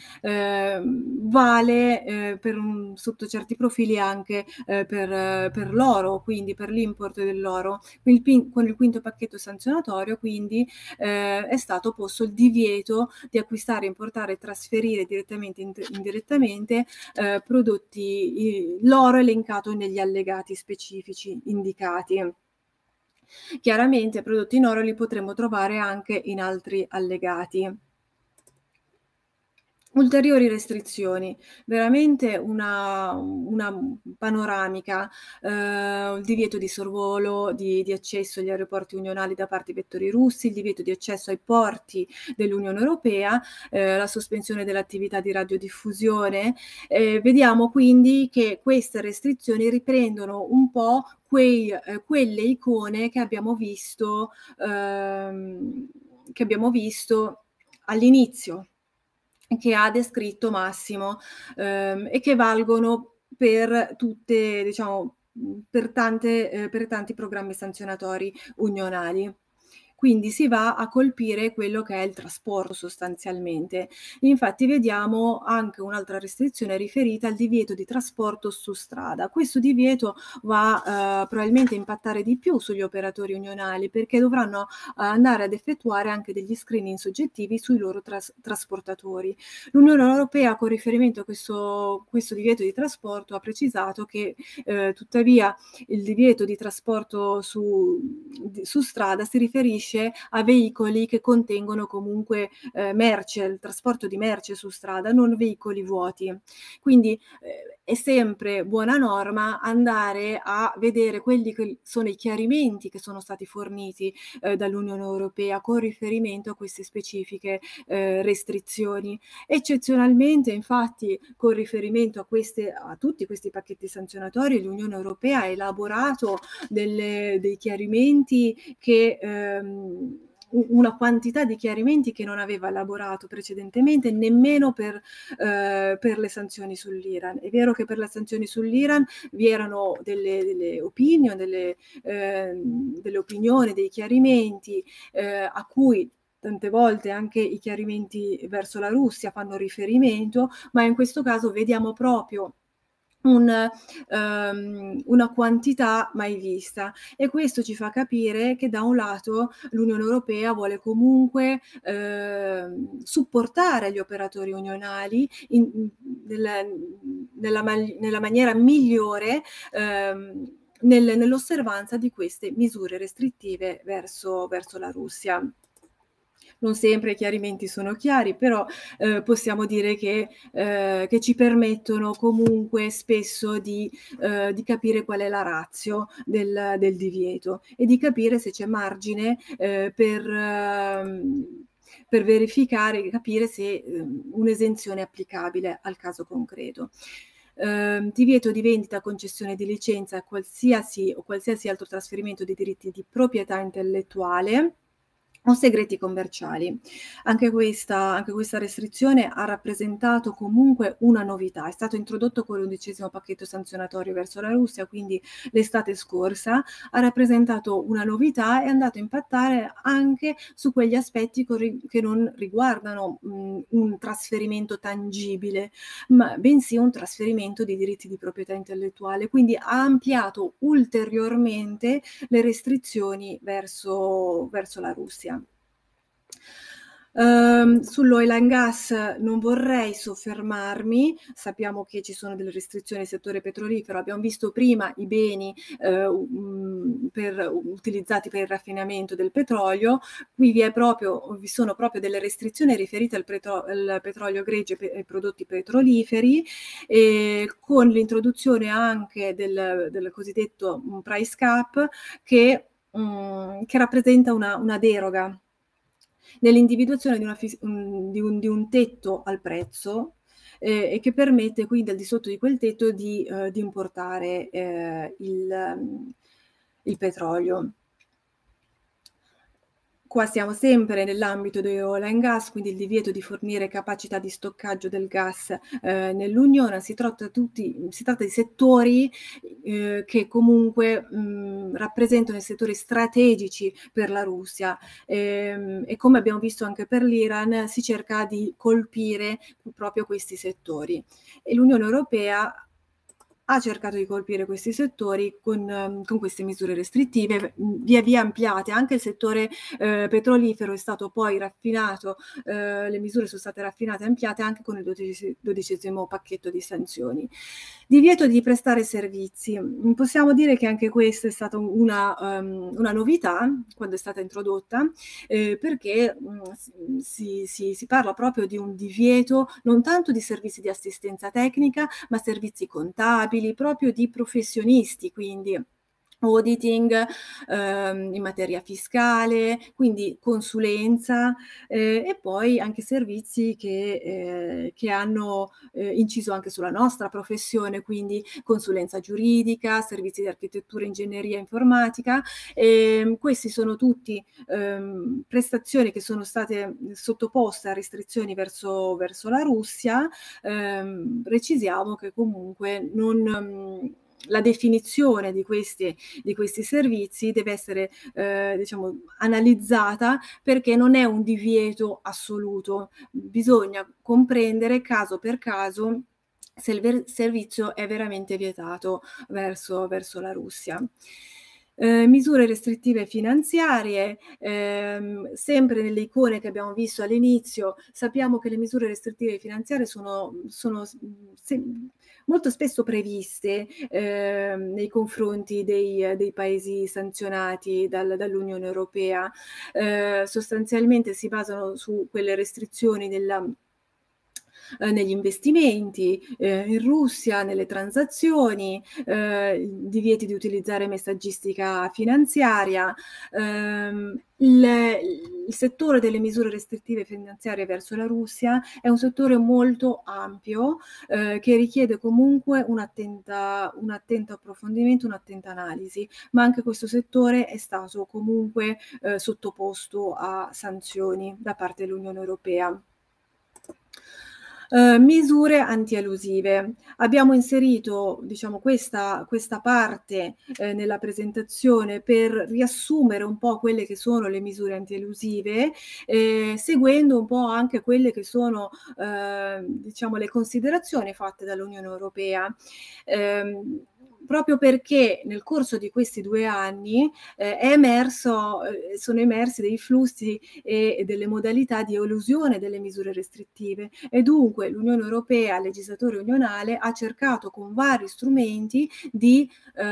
vale sotto certi profili anche per l'oro, quindi per l'import dell'oro. Con il quinto pacchetto sanzionatorio quindi è stato posto il divieto di acquistare, importare e trasferire direttamente e indirettamente l'oro elencato negli allegati specifici indicati. Chiaramente prodotti in oro li potremo trovare anche in altri allegati. Ulteriori restrizioni, veramente una panoramica, il divieto di sorvolo, di accesso agli aeroporti unionali da parte di vettori russi, il divieto di accesso ai porti dell'Unione Europea, la sospensione dell'attività di radiodiffusione. Vediamo quindi che queste restrizioni riprendono un po' quelle icone che abbiamo visto all'inizio, che ha descritto Massimo, e che valgono per tutte, diciamo, per tanti programmi sanzionatori unionali. Quindi si va a colpire quello che è il trasporto sostanzialmente. Infatti vediamo anche un'altra restrizione riferita al divieto di trasporto su strada. Questo divieto va probabilmente a impattare di più sugli operatori unionali, perché dovranno andare ad effettuare anche degli screening soggettivi sui loro trasportatori. L'Unione Europea, con riferimento a questo divieto di trasporto, ha precisato che tuttavia il divieto di trasporto su strada si riferisce a veicoli che contengono comunque merce, il trasporto di merce su strada, non veicoli vuoti. Quindi è sempre buona norma andare a vedere quelli che sono i chiarimenti che sono stati forniti dall'Unione Europea con riferimento a queste specifiche restrizioni. Eccezionalmente, infatti, con riferimento a tutti questi pacchetti sanzionatori, l'Unione Europea ha elaborato dei chiarimenti che una quantità di chiarimenti che non aveva elaborato precedentemente, nemmeno per le sanzioni sull'Iran. È vero che per le sanzioni sull'Iran vi erano delle opinioni, dei chiarimenti a cui tante volte anche i chiarimenti verso la Russia fanno riferimento, ma in questo caso vediamo proprio una quantità mai vista, e questo ci fa capire che da un lato l'Unione Europea vuole comunque supportare gli operatori unionali nella maniera migliore nell'osservanza di queste misure restrittive verso la Russia. Non sempre i chiarimenti sono chiari, però possiamo dire che ci permettono comunque spesso di capire qual è la ratio del divieto e di capire se c'è margine per verificare, capire se un'esenzione è applicabile al caso concreto. Divieto di vendita, concessione di licenza, qualsiasi altro trasferimento di diritti di proprietà intellettuale o segreti commerciali. Anche questa restrizione ha rappresentato comunque una novità. È stato introdotto con l'11° pacchetto sanzionatorio verso la Russia, quindi l'estate scorsa, ha rappresentato una novità e è andato a impattare anche su quegli aspetti che non riguardano un trasferimento tangibile, ma bensì un trasferimento di diritti di proprietà intellettuale. Quindi ha ampliato ulteriormente le restrizioni verso la Russia. Sull'oil and gas non vorrei soffermarmi, sappiamo che ci sono delle restrizioni nel settore petrolifero, abbiamo visto prima i beni utilizzati per il raffinamento del petrolio, qui vi sono proprio delle restrizioni riferite al petrolio greggio e ai prodotti petroliferi, con l'introduzione anche del cosiddetto price cap, che che rappresenta una deroga nell'individuazione di un tetto al prezzo, e che permette quindi al di sotto di quel tetto di importare il petrolio. Qua siamo sempre nell'ambito di oil and gas, quindi il divieto di fornire capacità di stoccaggio del gas nell'Unione. Si tratta di settori che comunque rappresentano i settori strategici per la Russia, e come abbiamo visto anche per l'Iran si cerca di colpire proprio questi settori. E l'Unione Europea ha cercato di colpire questi settori con queste misure restrittive, via via ampliate. Anche il settore petrolifero è stato poi raffinato, le misure sono state raffinate e ampliate anche con il 12° pacchetto di sanzioni. Divieto di prestare servizi. Possiamo dire che anche questa è stata una novità quando è stata introdotta, perché si parla proprio di un divieto non tanto di servizi di assistenza tecnica, ma servizi contabili, proprio di professionisti, quindi auditing in materia fiscale, quindi consulenza, e poi anche servizi che hanno inciso anche sulla nostra professione, quindi consulenza giuridica, servizi di architettura, ingegneria, informatica. Questi sono tutti prestazioni che sono state sottoposte a restrizioni verso la Russia. Precisiamo che comunque la definizione di questi servizi deve essere diciamo analizzata, perché non è un divieto assoluto, bisogna comprendere caso per caso se il servizio è veramente vietato verso la Russia. Misure restrittive finanziarie, sempre nelle icone che abbiamo visto all'inizio, sappiamo che le misure restrittive finanziarie sono molto spesso previste nei confronti dei paesi sanzionati dall'Unione Europea. Sostanzialmente si basano su quelle restrizioni negli investimenti in Russia, nelle transazioni, divieti di utilizzare messaggistica finanziaria. Il settore delle misure restrittive finanziarie verso la Russia è un settore molto ampio, che richiede comunque un attento approfondimento, un'attenta analisi, ma anche questo settore è stato comunque sottoposto a sanzioni da parte dell'Unione Europea. Misure antielusive. Abbiamo inserito, diciamo, questa parte nella presentazione per riassumere un po' quelle che sono le misure antielusive, seguendo un po' anche quelle che sono diciamo le considerazioni fatte dall'Unione Europea. Proprio perché nel corso di questi 2 anni sono emersi dei flussi e delle modalità di elusione delle misure restrittive, e dunque l'Unione Europea, il legislatore unionale, ha cercato con vari strumenti di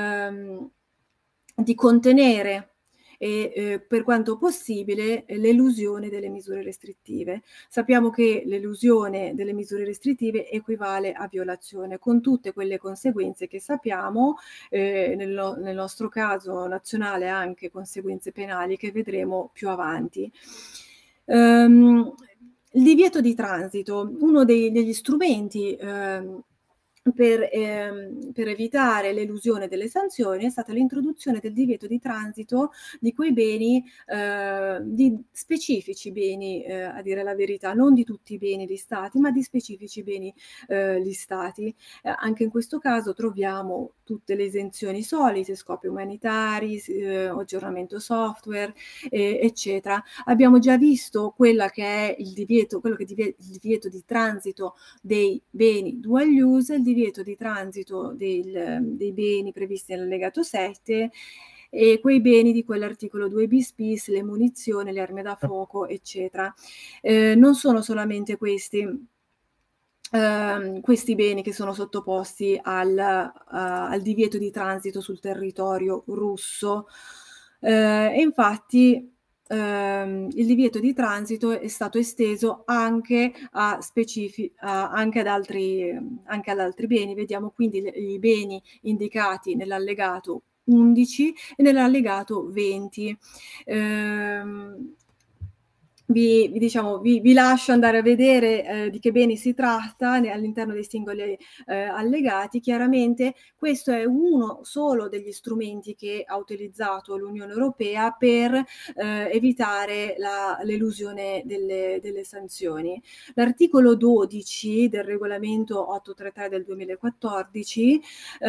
contenere per quanto possibile l'elusione delle misure restrittive. Sappiamo che l'elusione delle misure restrittive equivale a violazione, con tutte quelle conseguenze che sappiamo, nel nostro caso nazionale anche conseguenze penali che vedremo più avanti. Il divieto di transito, uno degli strumenti per evitare l'elusione delle sanzioni è stata l'introduzione del divieto di transito di quei beni, di specifici beni, a dire la verità, non di tutti i beni listati, ma di specifici beni listati. Anche in questo caso troviamo tutte le esenzioni solite, scopi umanitari, aggiornamento software, eccetera. Abbiamo già visto quello che è il divieto di transito dei beni dual use, il divieto di transito dei beni previsti nell'allegato 7 e quei beni di quell'articolo 2 bis bis, le munizioni, le armi da fuoco, eccetera. Non sono solamente questi beni che sono sottoposti al divieto di transito sul territorio russo. E infatti il divieto di transito è stato esteso anche anche ad altri beni. Vediamo quindi i beni indicati nell'allegato 11 e nell'allegato 20. Vi lascio andare a vedere di che beni si tratta all'interno dei singoli allegati. Chiaramente questo è uno solo degli strumenti che ha utilizzato l'Unione Europea per evitare l'elusione delle sanzioni. L'articolo 12 del regolamento 833 del 2014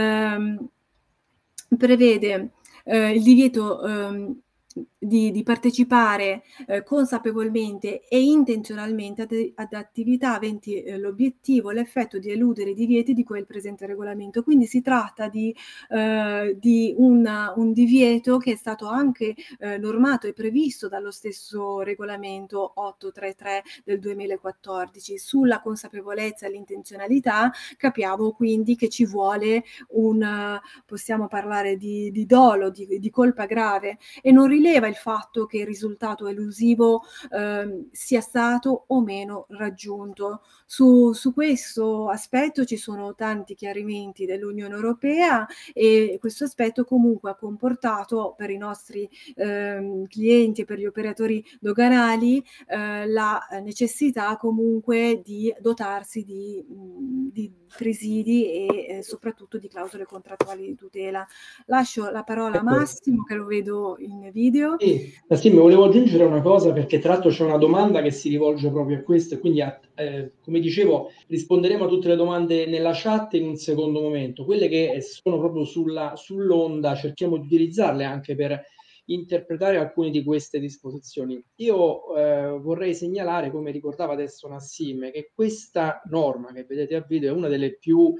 prevede il divieto di partecipare consapevolmente e intenzionalmente ad attività aventi l'obiettivo, l'effetto di eludere i divieti di cui è il presente regolamento. Quindi si tratta di un divieto che è stato anche normato e previsto dallo stesso regolamento 833 del 2014. Sulla consapevolezza e l'intenzionalità capiamo quindi che ci vuole possiamo parlare di dolo, di colpa grave, e non rileva il fatto che il risultato elusivo sia stato o meno raggiunto. Su questo aspetto ci sono tanti chiarimenti dell'Unione Europea e questo aspetto comunque ha comportato per i nostri clienti e per gli operatori doganali la necessità comunque di dotarsi di presidi e soprattutto di clausole contrattuali di tutela. Lascio la parola a Massimo, che lo vedo in video. Sì, mi volevo aggiungere una cosa, perché tra l'altro c'è una domanda che si rivolge proprio a questo, e quindi come dicevo risponderemo a tutte le domande nella chat in un secondo momento. Quelle che sono proprio sull'onda cerchiamo di utilizzarle anche per interpretare alcune di queste disposizioni. Io vorrei segnalare, come ricordava adesso Nassim, che questa norma che vedete a video è una delle più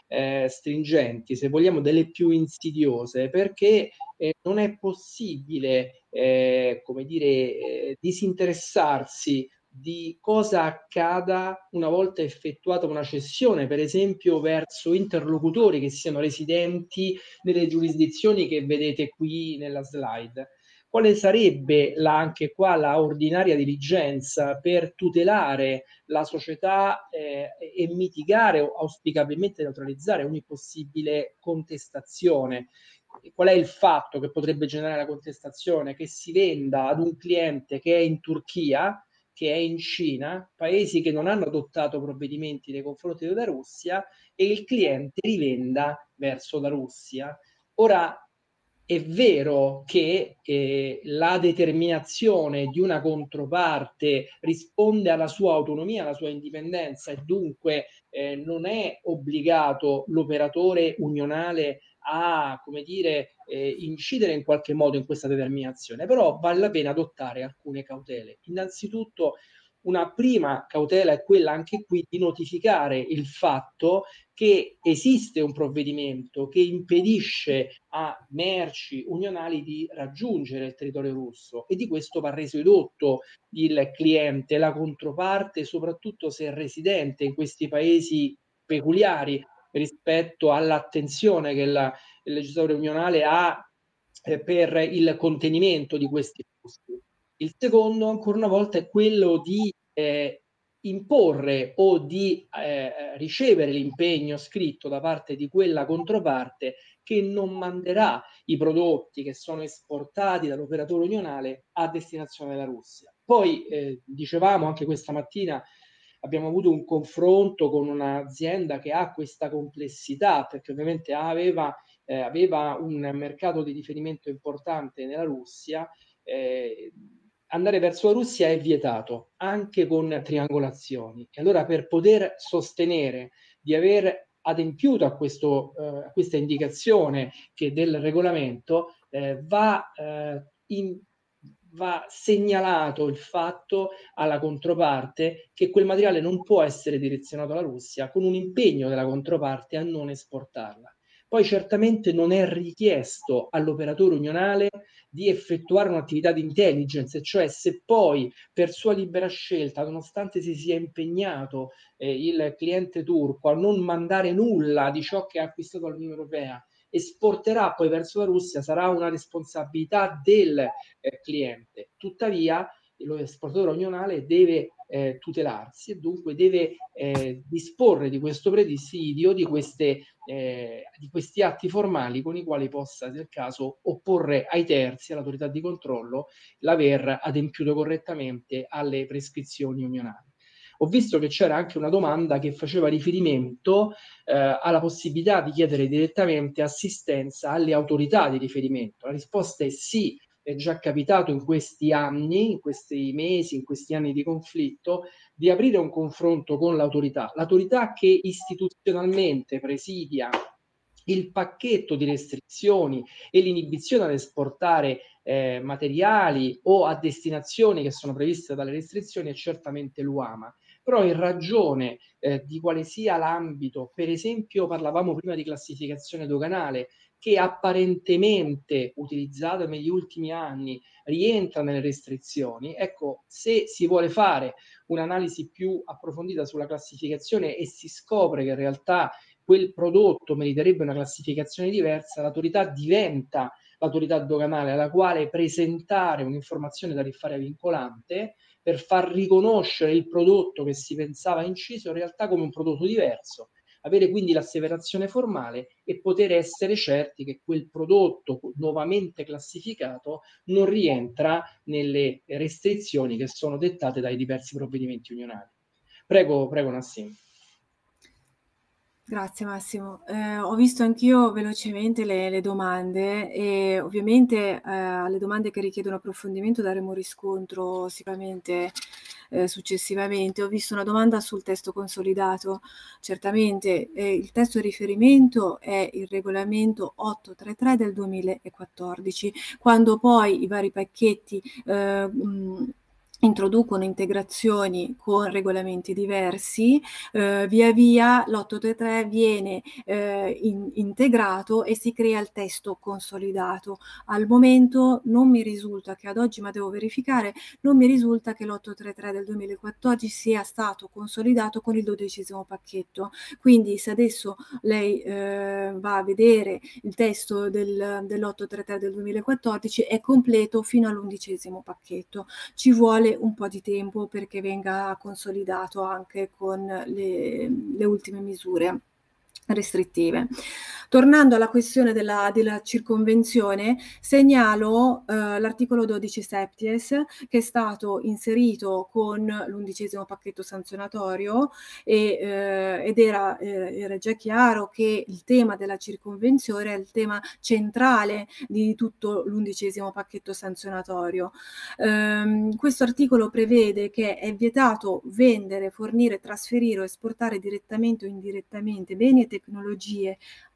stringenti, se vogliamo delle più insidiose, perché non è possibile come dire, disinteressarsi di cosa accada una volta effettuata una cessione, per esempio verso interlocutori che siano residenti nelle giurisdizioni che vedete qui nella slide. Quale sarebbe anche qua la ordinaria diligenza per tutelare la società e mitigare o auspicabilmente neutralizzare ogni possibile contestazione? Qual è il fatto che potrebbe generare la contestazione? Che si venda ad un cliente che è in Turchia, che è in Cina, paesi che non hanno adottato provvedimenti nei confronti della Russia, e il cliente rivenda verso la Russia. Ora, è vero che la determinazione di una controparte risponde alla sua autonomia, alla sua indipendenza, e dunque non è obbligato l'operatore unionale a, come dire, incidere in qualche modo in questa determinazione, però vale la pena adottare alcune cautele. Innanzitutto, una prima cautela è quella anche qui di notificare il fatto che esiste un provvedimento che impedisce a merci unionali di raggiungere il territorio russo, e di questo va reso edotto il cliente, la controparte, soprattutto se è residente in questi paesi peculiari rispetto all'attenzione che il legislatore unionale ha per il contenimento di questi flussi. Il secondo, ancora una volta, è quello di imporre o di ricevere l'impegno scritto da parte di quella controparte che non manderà i prodotti che sono esportati dall'operatore unionale a destinazione della Russia. Poi dicevamo anche questa mattina, abbiamo avuto un confronto con un'azienda che ha questa complessità, perché ovviamente aveva un mercato di riferimento importante nella Russia. Andare verso la Russia è vietato, anche con triangolazioni. E allora, per poter sostenere di aver adempiuto a questa indicazione che del regolamento, va segnalato il fatto alla controparte che quel materiale non può essere direzionato alla Russia, con un impegno della controparte a non esportarla. Poi certamente non è richiesto all'operatore unionale di effettuare un'attività di intelligence, cioè se poi per sua libera scelta, nonostante si sia impegnato il cliente turco a non mandare nulla di ciò che ha acquistato dall'Unione Europea, esporterà poi verso la Russia, sarà una responsabilità del cliente. Tuttavia, l'esportatore unionale deve tutelarsi e dunque deve disporre di questo presidio, di questi atti formali con i quali possa, nel caso, opporre ai terzi, all'autorità di controllo, l'aver adempiuto correttamente alle prescrizioni unionali. Ho visto che c'era anche una domanda che faceva riferimento alla possibilità di chiedere direttamente assistenza alle autorità di riferimento. La risposta è sì, è già capitato in questi anni, in questi mesi, in questi anni di conflitto, di aprire un confronto con l'autorità che istituzionalmente presidia il pacchetto di restrizioni e l'inibizione ad esportare materiali o a destinazioni che sono previste dalle restrizioni è certamente l'UAMA. Però in ragione di quale sia l'ambito, per esempio parlavamo prima di classificazione doganale, che apparentemente utilizzato negli ultimi anni rientra nelle restrizioni, ecco, se si vuole fare un'analisi più approfondita sulla classificazione e si scopre che in realtà quel prodotto meriterebbe una classificazione diversa, l'autorità diventa l'autorità doganale alla quale presentare un'informazione tariffaria vincolante per far riconoscere il prodotto che si pensava inciso in realtà come un prodotto diverso, avere quindi l'asseverazione formale e poter essere certi che quel prodotto nuovamente classificato non rientra nelle restrizioni che sono dettate dai diversi provvedimenti unionali. Prego Nassim. Grazie Massimo. Ho visto anch'io velocemente le domande e ovviamente alle domande che richiedono approfondimento daremo riscontro sicuramente successivamente. Ho visto una domanda sul testo consolidato. Certamente il testo di riferimento è il regolamento 833 del 2014, quando poi i vari pacchetti introducono integrazioni con regolamenti diversi, via via l'833 viene integrato e si crea il testo consolidato. Al momento non mi risulta che ad oggi, ma devo verificare, non mi risulta che l'833 del 2014 sia stato consolidato con il 12° pacchetto. Quindi se adesso lei va a vedere il testo dell'833 del 2014 è completo fino all'11° pacchetto. Ci vuole un po' di tempo perché venga consolidato anche con le ultime misure restrittive. Tornando alla questione della circonvenzione, segnalo l'articolo 12 septies che è stato inserito con l'11° pacchetto sanzionatorio ed era già chiaro che il tema della circonvenzione è il tema centrale di tutto l'11° pacchetto sanzionatorio. Questo articolo prevede che è vietato vendere, fornire, trasferire o esportare direttamente o indirettamente beni e tecnologie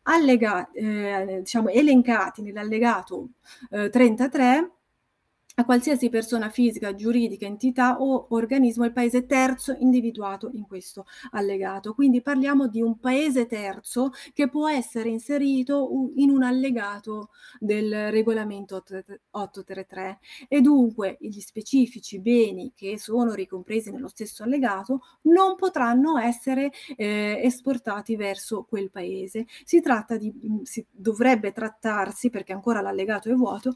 diciamo, elencati nell'allegato 33 a qualsiasi persona fisica, giuridica, entità o organismo del paese terzo individuato in questo allegato. Quindi parliamo di un paese terzo che può essere inserito in un allegato del regolamento 833 e dunque gli specifici beni che sono ricompresi nello stesso allegato non potranno essere esportati verso quel paese. Dovrebbe trattarsi, perché ancora l'allegato è vuoto,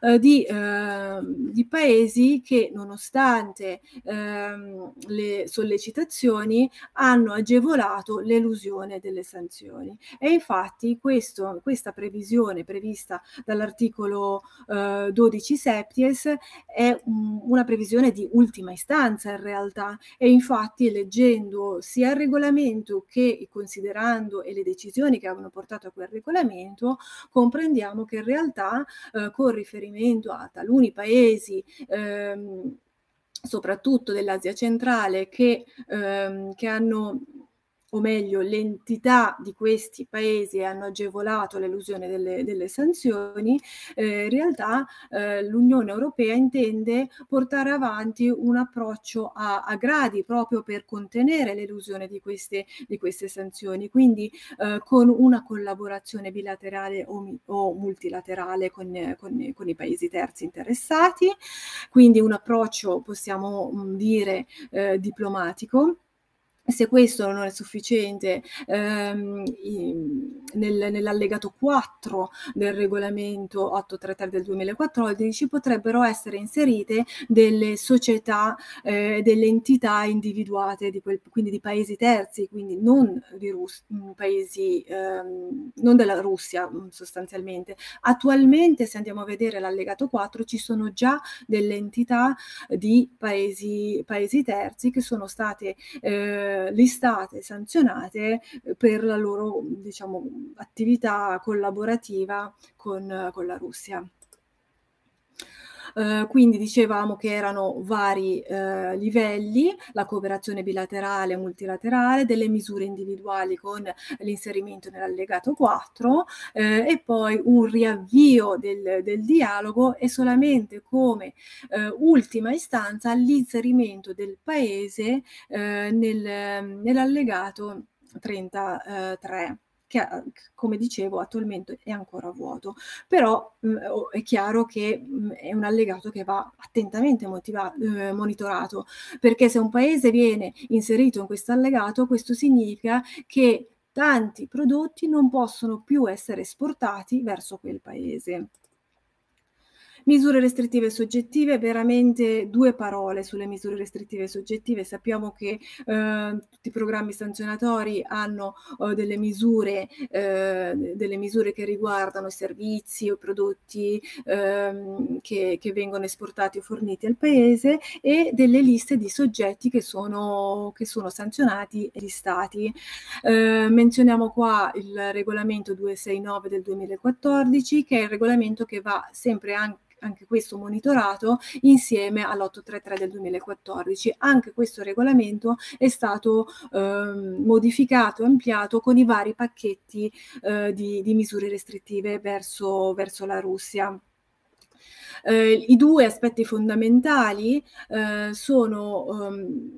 di paesi che nonostante le sollecitazioni hanno agevolato l'elusione delle sanzioni. E infatti questa previsione prevista dall'articolo 12 septies è una previsione di ultima istanza in realtà e infatti leggendo sia il regolamento che considerando e le decisioni che avevano portato a quel regolamento comprendiamo che in realtà con riferimento a taluni paesi soprattutto dell'Asia centrale che hanno, o meglio l'entità di questi paesi hanno agevolato l'elusione delle sanzioni, in realtà l'Unione Europea intende portare avanti un approccio a gradi proprio per contenere l'elusione di queste sanzioni, quindi con una collaborazione bilaterale o multilaterale con i paesi terzi interessati, quindi un approccio possiamo dire diplomatico. Se questo non è sufficiente, nell'allegato 4 del regolamento 833 del 2014 potrebbero essere inserite delle società, delle entità individuate quindi di paesi terzi, quindi non di paesi, non della Russia, sostanzialmente. Attualmente, se andiamo a vedere l'allegato 4, ci sono già delle entità di paesi terzi che sono state listate, sanzionate per la loro, diciamo, attività collaborativa con la Russia. Quindi dicevamo che erano vari livelli, la cooperazione bilaterale, multilaterale, delle misure individuali con l'inserimento nell'allegato 4 e poi un riavvio del dialogo e solamente come ultima istanza l'inserimento del paese nell'allegato 33 che come dicevo attualmente è ancora vuoto. Però è chiaro che è un allegato che va attentamente monitorato, perché se un paese viene inserito in questo allegato, questo significa che tanti prodotti non possono più essere esportati verso quel paese. Misure restrittive soggettive, veramente 2 parole sulle misure restrittive soggettive. Sappiamo che tutti i programmi sanzionatori hanno delle misure che riguardano servizi o prodotti che vengono esportati o forniti al paese e delle liste di soggetti che sono sanzionati e listati. Menzioniamo qua il regolamento 269 del 2014, che è il regolamento che va sempre anche questo monitorato insieme all'833 del 2014. Anche questo regolamento è stato modificato e ampliato con i vari pacchetti di misure restrittive verso la Russia. I 2 aspetti fondamentali sono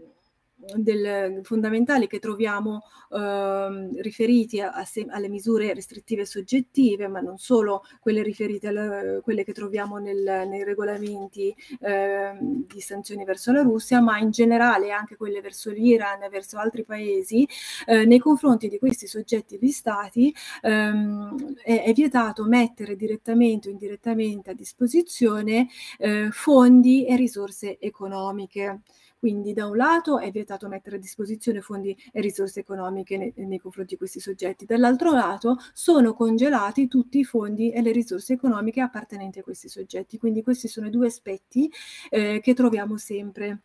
fondamentali che troviamo riferiti alle misure restrittive soggettive, ma non solo quelle riferite quelle che troviamo nei regolamenti di sanzioni verso la Russia, ma in generale anche quelle verso l'Iran e verso altri paesi. Nei confronti di questi soggetti listati è vietato mettere direttamente o indirettamente a disposizione fondi e risorse economiche. Quindi da un lato è vietato mettere a disposizione fondi e risorse economiche nei confronti di questi soggetti, dall'altro lato sono congelati tutti i fondi e le risorse economiche appartenenti a questi soggetti. Quindi questi sono i 2 aspetti che troviamo sempre.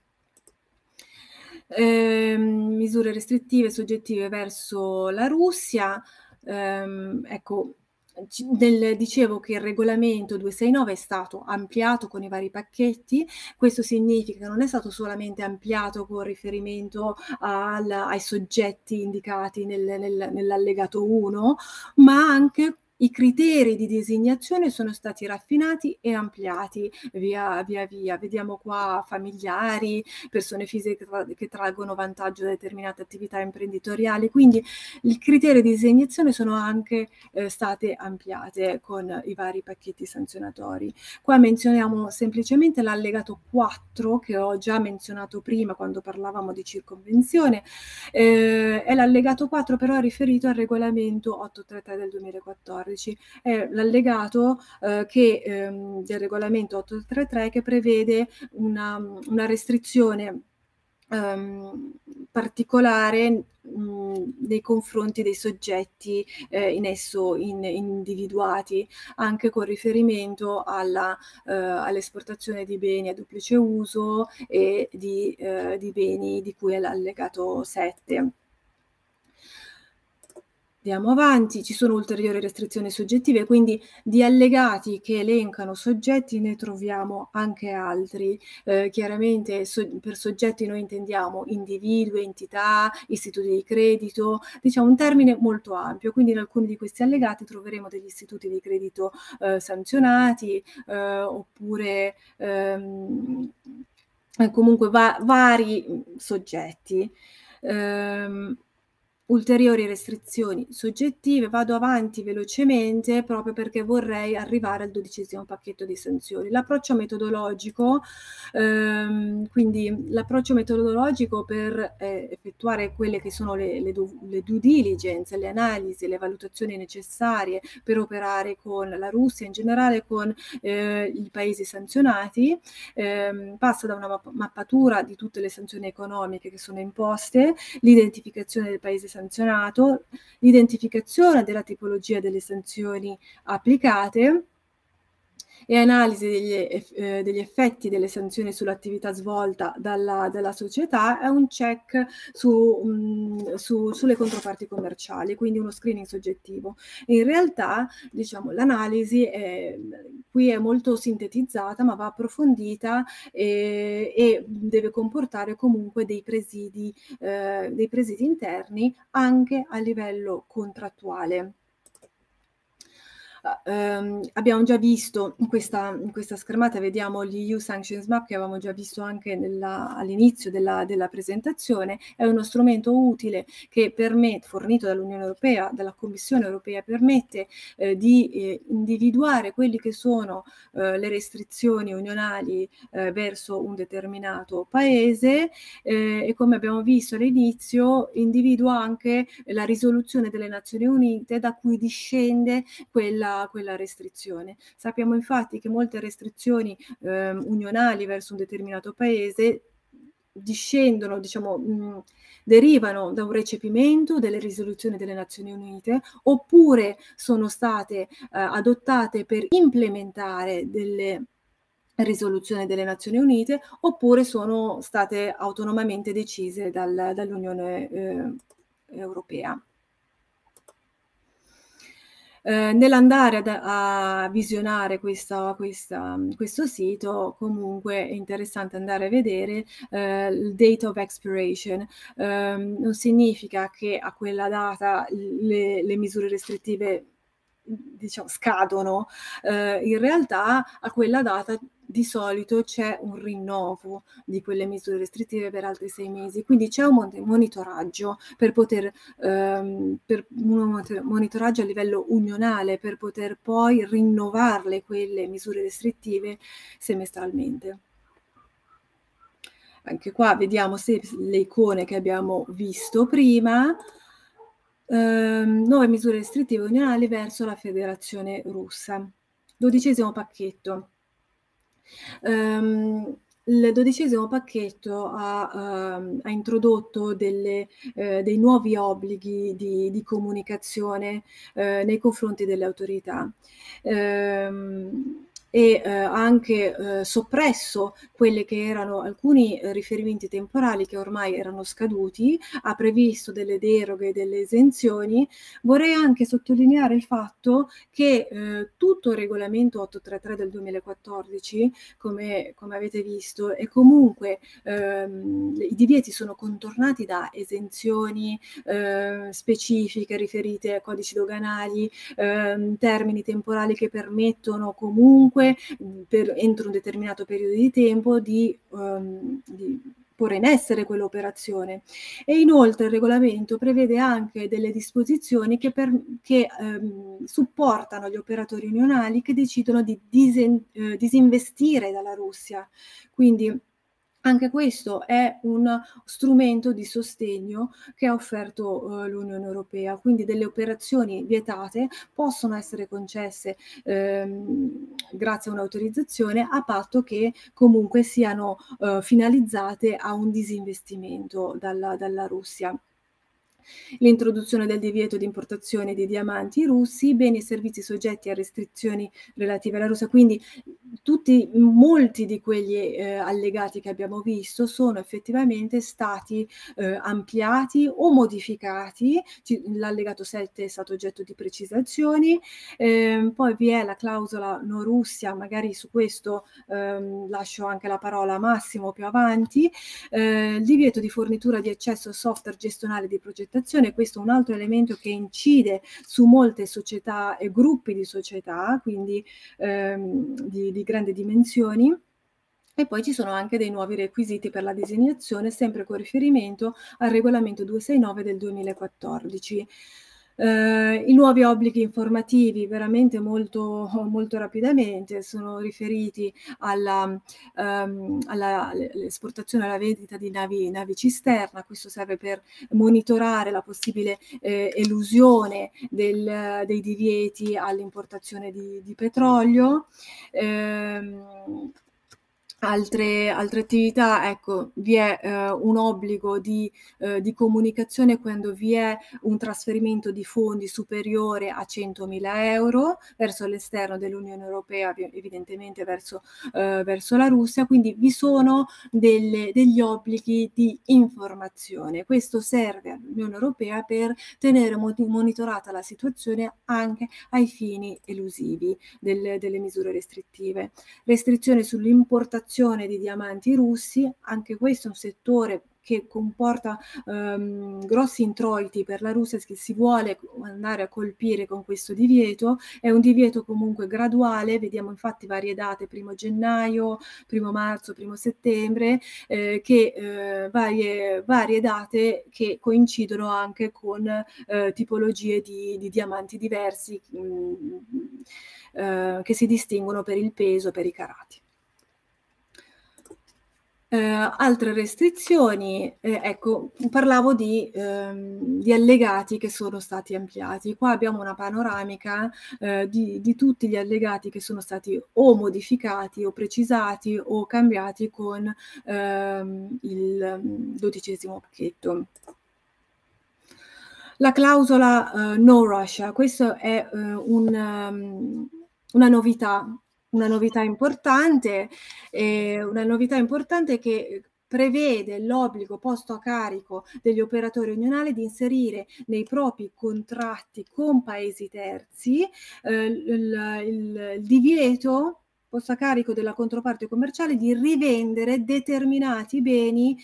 Misure restrittive soggettive verso la Russia. Ecco, dicevo che il regolamento 269 è stato ampliato con i vari pacchetti. Questo significa che non è stato solamente ampliato con riferimento ai soggetti indicati nell'allegato 1, ma anche i criteri di designazione sono stati raffinati e ampliati via via. Vediamo qua familiari, persone fisiche che traggono vantaggio da determinate attività imprenditoriali, quindi i criteri di designazione sono anche state ampliate con i vari pacchetti sanzionatori. Qua menzioniamo semplicemente l'allegato 4 che ho già menzionato prima quando parlavamo di circonvenzione. È l'allegato 4 però riferito al regolamento 833 del 2014. È l'allegato del regolamento 833 che prevede una restrizione particolare nei confronti dei soggetti in esso individuati, anche con riferimento all'esportazione di beni a duplice uso e di beni di cui è l'allegato 7. Andiamo avanti, ci sono ulteriori restrizioni soggettive, quindi di allegati che elencano soggetti ne troviamo anche altri. Chiaramente per soggetti noi intendiamo individui, entità, istituti di credito, diciamo un termine molto ampio, quindi in alcuni di questi allegati troveremo degli istituti di credito sanzionati oppure comunque vari soggetti. ulteriori restrizioni soggettive. Vado avanti velocemente proprio perché vorrei arrivare al 12° pacchetto di sanzioni. L'approccio metodologico, quindi l'approccio metodologico per effettuare quelle che sono le due diligence, le analisi, le valutazioni necessarie per operare con la Russia, in generale con i paesi sanzionati, passa da una mappatura di tutte le sanzioni economiche che sono imposte, l'identificazione del paese sanzionato, l'identificazione della tipologia delle sanzioni applicate e analisi degli effetti delle sanzioni sull'attività svolta dalla società e un check sulle controparti commerciali, quindi uno screening soggettivo. In realtà, diciamo, l'analisi qui è molto sintetizzata, ma va approfondita e deve comportare comunque dei presidi interni anche a livello contrattuale. Abbiamo già visto in questa schermata, vediamo l'EU Sanctions Map che avevamo già visto anche all'inizio della presentazione. È uno strumento utile che fornito dall'Unione Europea, dalla Commissione Europea, permette di individuare quelli che sono le restrizioni unionali verso un determinato paese e, come abbiamo visto all'inizio, individua anche la risoluzione delle Nazioni Unite da cui discende quella restrizione. Sappiamo infatti che molte restrizioni unionali verso un determinato paese discendono, diciamo, derivano da un recepimento delle risoluzioni delle Nazioni Unite, oppure sono state adottate per implementare delle risoluzioni delle Nazioni Unite, oppure sono state autonomamente decise dall'Unione Europea. Nell'andare a visionare questo sito, comunque è interessante andare a vedere il date of expiration. Non significa che a quella data le misure restrittive, diciamo, scadono. In realtà a quella data di solito c'è un rinnovo di quelle misure restrittive per altri 6 mesi, quindi c'è un monitoraggio per un monitoraggio a livello unionale per poter poi rinnovarle quelle misure restrittive semestralmente. Anche qua vediamo le icone che abbiamo visto prima. Nuove misure restrittive unionali verso la Federazione Russa. 12° pacchetto. Il 12° pacchetto ha introdotto dei nuovi obblighi di comunicazione nei confronti delle autorità. E ha anche soppresso quelli che erano alcuni riferimenti temporali che ormai erano scaduti, ha previsto delle deroghe, delle esenzioni. Vorrei anche sottolineare il fatto che tutto il regolamento 833 del 2014, come avete visto, e comunque i divieti sono contornati da esenzioni specifiche riferite a codici doganali, termini temporali che permettono comunque entro un determinato periodo di tempo di porre in essere quell'operazione. E inoltre il regolamento prevede anche delle disposizioni che supportano gli operatori unionali che decidono di disinvestire dalla Russia. Quindi anche questo è un strumento di sostegno che ha offerto l'Unione Europea, quindi delle operazioni vietate possono essere concesse grazie a un'autorizzazione, a patto che comunque siano finalizzate a un disinvestimento dalla Russia. L'introduzione del divieto di importazione di diamanti russi, beni e servizi soggetti a restrizioni relative alla Russia. Quindi molti di quegli allegati che abbiamo visto sono effettivamente stati ampliati o modificati. L'allegato 7 è stato oggetto di precisazioni, poi vi è la clausola no Russia, magari su questo lascio anche la parola a Massimo più avanti, il divieto di fornitura di accesso a software gestionale di progettazione. Questo è un altro elemento che incide su molte società e gruppi di società, quindi di grandi dimensioni. E poi ci sono anche dei nuovi requisiti per la designazione, sempre con riferimento al regolamento 269 del 2014. I nuovi obblighi informativi veramente molto rapidamente sono riferiti all'esportazione e alla vendita di navi cisterna. Questo serve per monitorare la possibile elusione dei divieti all'importazione di petrolio. Altre attività, ecco, vi è un obbligo di comunicazione quando vi è un trasferimento di fondi superiore a 100.000 euro verso l'esterno dell'Unione Europea, evidentemente verso la Russia, quindi vi sono degli obblighi di informazione. Questo serve all'Unione Europea per tenere monitorata la situazione anche ai fini elusivi delle misure restrittive. Restrizione sull'importazione di diamanti russi, anche questo è un settore che comporta grossi introiti per la Russia, che si vuole andare a colpire con questo divieto. È un divieto comunque graduale, vediamo infatti varie date, 1 gennaio, 1 marzo, 1 settembre, varie date che coincidono anche con tipologie di diamanti diversi che si distinguono per il peso, per i carati. Altre restrizioni, ecco, parlavo di allegati che sono stati ampliati. Qua abbiamo una panoramica di tutti gli allegati che sono stati o modificati o precisati o cambiati con il 12° pacchetto. La clausola No Russia, questo è una novità importante che prevede l'obbligo posto a carico degli operatori unionali di inserire nei propri contratti con paesi terzi il divieto posto a carico della controparte commerciale di rivendere determinati beni,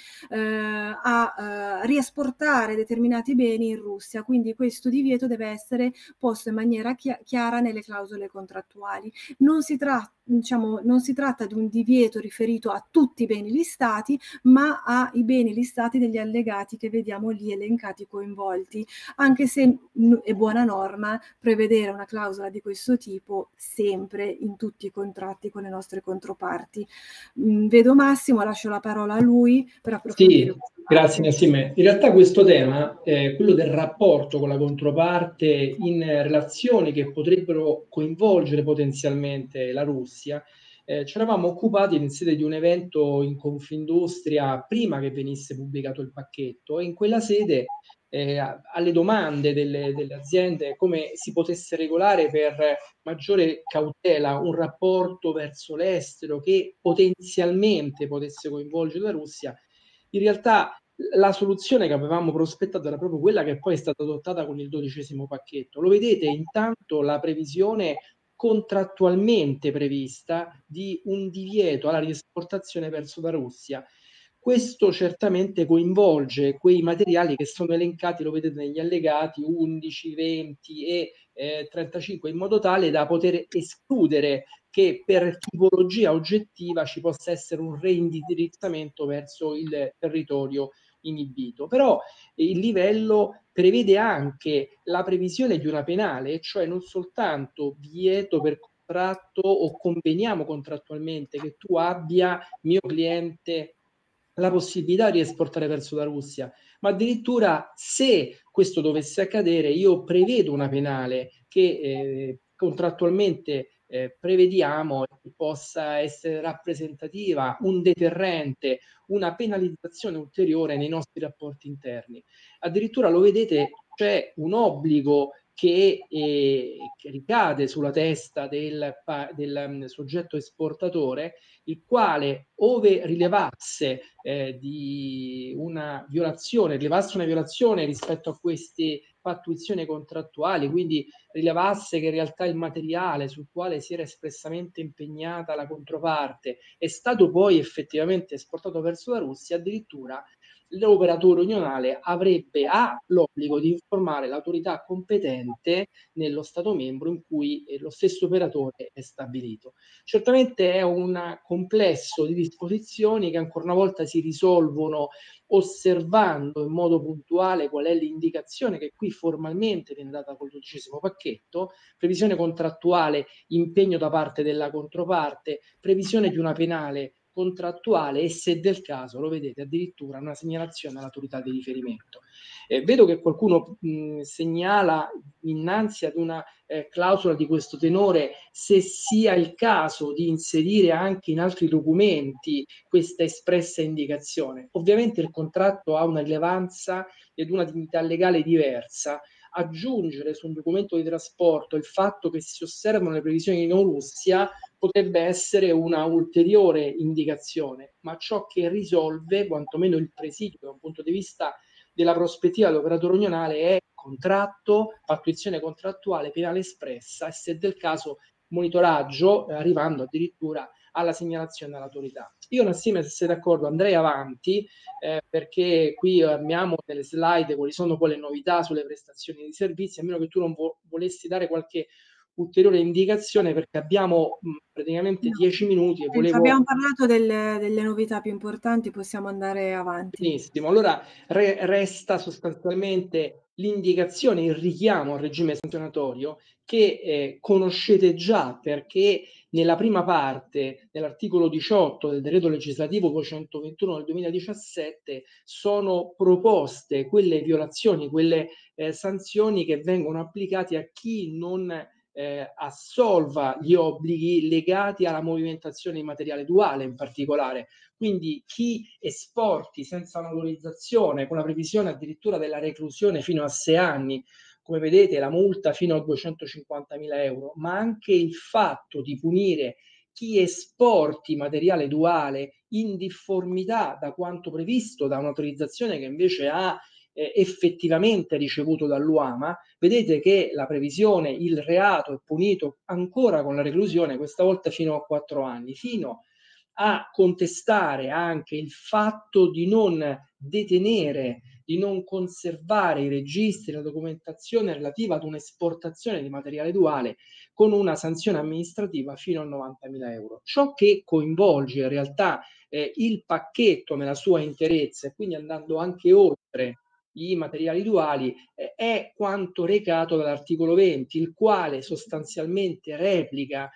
a riesportare determinati beni in Russia. Quindi questo divieto deve essere posto in maniera chiara nelle clausole contrattuali. Non si tratta di un divieto riferito a tutti i beni listati, ma ai beni listati degli allegati che vediamo lì elencati, coinvolti, anche se è buona norma prevedere una clausola di questo tipo sempre in tutti i contratti con le nostre controparti. Vedo Massimo, lascio la parola a lui per approfondire. Sì, grazie Nassime. In realtà questo tema, quello del rapporto con la controparte in relazioni che potrebbero coinvolgere potenzialmente la Russia, ci eravamo occupati in sede di un evento in Confindustria prima che venisse pubblicato il pacchetto, e in quella sede alle domande delle aziende come si potesse regolare per maggiore cautela un rapporto verso l'estero che potenzialmente potesse coinvolgere la Russia, in realtà la soluzione che avevamo prospettato era proprio quella che poi è stata adottata con il 12° pacchetto. Lo vedete, intanto la previsione contrattualmente prevista di un divieto alla riesportazione verso la Russia. Questo certamente coinvolge quei materiali che sono elencati, lo vedete negli allegati 11, 20 e 35, in modo tale da poter escludere che per tipologia oggettiva ci possa essere un reindirizzamento verso il territorio inibito. Però il livello prevede anche la previsione di una penale, cioè non soltanto divieto per contratto o conveniamo contrattualmente che tu abbia, mio cliente, la possibilità di esportare verso la Russia, ma addirittura se questo dovesse accadere io prevedo una penale che contrattualmente prevediamo che possa essere rappresentativa, un deterrente, una penalizzazione ulteriore nei nostri rapporti interni. Addirittura lo vedete, c'è un obbligo che ricade sulla testa del soggetto esportatore, il quale, ove rilevasse una violazione rispetto a queste pattuizioni contrattuali, quindi rilevasse che in realtà il materiale sul quale si era espressamente impegnata la controparte è stato poi effettivamente esportato verso la Russia, addirittura l'operatore unionale ha l'obbligo di informare l'autorità competente nello Stato membro in cui lo stesso operatore è stabilito. Certamente è un complesso di disposizioni che ancora una volta si risolvono osservando in modo puntuale qual è l'indicazione che qui formalmente viene data col 12° pacchetto, previsione contrattuale, impegno da parte della controparte, previsione di una penale contrattuale e, se del caso, lo vedete, addirittura una segnalazione all'autorità di riferimento. Vedo che qualcuno segnala innanzi ad una clausola di questo tenore se sia il caso di inserire anche in altri documenti questa espressa indicazione. Ovviamente il contratto ha una rilevanza ed una dignità legale diversa. Aggiungere su un documento di trasporto il fatto che si osservano le previsioni di non Russia potrebbe essere una ulteriore indicazione, ma ciò che risolve quantomeno il presidio da un punto di vista della prospettiva dell'operatore unionale è contratto, attuazione contrattuale, penale espressa e, se del caso, monitoraggio, arrivando addirittura alla segnalazione all'autorità. Io, Nassime, se sei d'accordo, andrei avanti perché qui abbiamo nelle slide quali sono poi le novità sulle prestazioni di servizi, a meno che tu non volessi dare qualche ulteriore indicazione, perché abbiamo praticamente 10 minuti e volevo... Abbiamo parlato delle novità più importanti, possiamo andare avanti. Benissimo, allora resta sostanzialmente l'indicazione, il richiamo al regime sanzionatorio che conoscete già, perché nella prima parte, nell'articolo 18 del decreto legislativo 221 del 2017, sono proposte quelle violazioni, quelle sanzioni che vengono applicate a chi non assolva gli obblighi legati alla movimentazione di materiale duale in particolare. Quindi chi esporti senza un'autorizzazione, con la previsione addirittura della reclusione fino a 6 anni, come vedete la multa fino a 250.000 euro, ma anche il fatto di punire chi esporti materiale duale in difformità da quanto previsto da un'autorizzazione che invece ha effettivamente ricevuto dall'UAMA, vedete che la previsione, il reato è punito ancora con la reclusione, questa volta fino a 4 anni, fino a contestare anche il fatto di non detenere, di non conservare i registri, la documentazione relativa ad un'esportazione di materiale duale con una sanzione amministrativa fino a 90.000 euro. Ciò che coinvolge in realtà il pacchetto nella sua interezza, e quindi andando anche oltre i materiali duali, è quanto recato dall'articolo 20, il quale sostanzialmente replica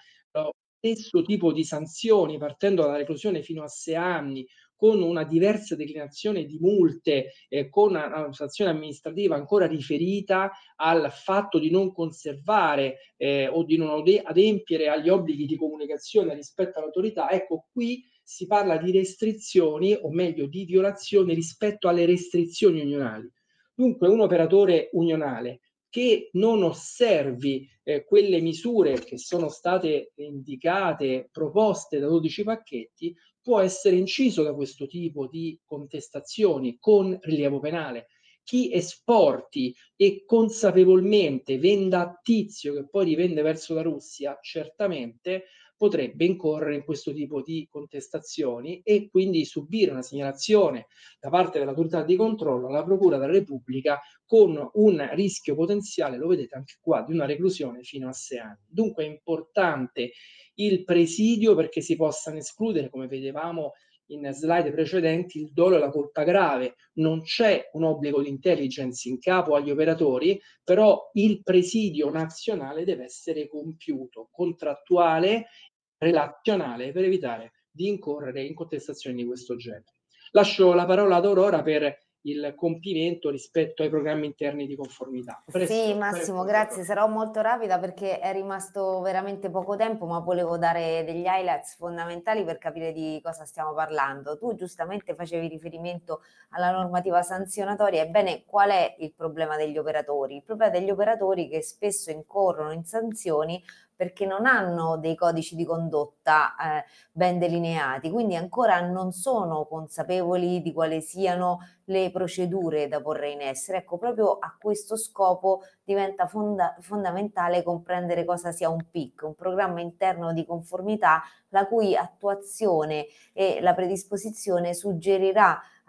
stesso tipo di sanzioni, partendo dalla reclusione fino a 6 anni, con una diversa declinazione di multe, con una sanzione amministrativa ancora riferita al fatto di non conservare o di non adempiere agli obblighi di comunicazione rispetto all'autorità. Ecco, qui si parla di restrizioni, o meglio di violazioni rispetto alle restrizioni unionali. Dunque un operatore unionale che non osservi quelle misure che sono state indicate, proposte da 12 pacchetti, può essere inciso da questo tipo di contestazioni con rilievo penale. Chi esporti e consapevolmente venda a tizio che poi rivende verso la Russia, certamente potrebbe incorrere in questo tipo di contestazioni e quindi subire una segnalazione da parte dell'autorità di controllo alla Procura della Repubblica, con un rischio potenziale, lo vedete anche qua, di una reclusione fino a 6 anni. Dunque è importante il presidio perché si possano escludere, come vedevamo in slide precedenti, il dolo e la colpa grave. Non c'è un obbligo di intelligence in capo agli operatori, però il presidio nazionale deve essere compiuto, contrattuale, relazionale, per evitare di incorrere in contestazioni di questo genere. Lascio la parola ad Aurora per il compimento rispetto ai programmi interni di conformità. Sì, Massimo, grazie. Sarò molto rapida perché è rimasto veramente poco tempo, ma volevo dare degli highlights fondamentali per capire di cosa stiamo parlando. Tu giustamente facevi riferimento alla normativa sanzionatoria. Ebbene, qual è il problema degli operatori? Il problema degli operatori che spesso incorrono in sanzioni perché non hanno dei codici di condotta ben delineati, quindi ancora non sono consapevoli di quali siano le procedure da porre in essere. Ecco, proprio a questo scopo diventa fondamentale comprendere cosa sia un PIC, un programma interno di conformità, la cui attuazione e la predisposizione suggerirà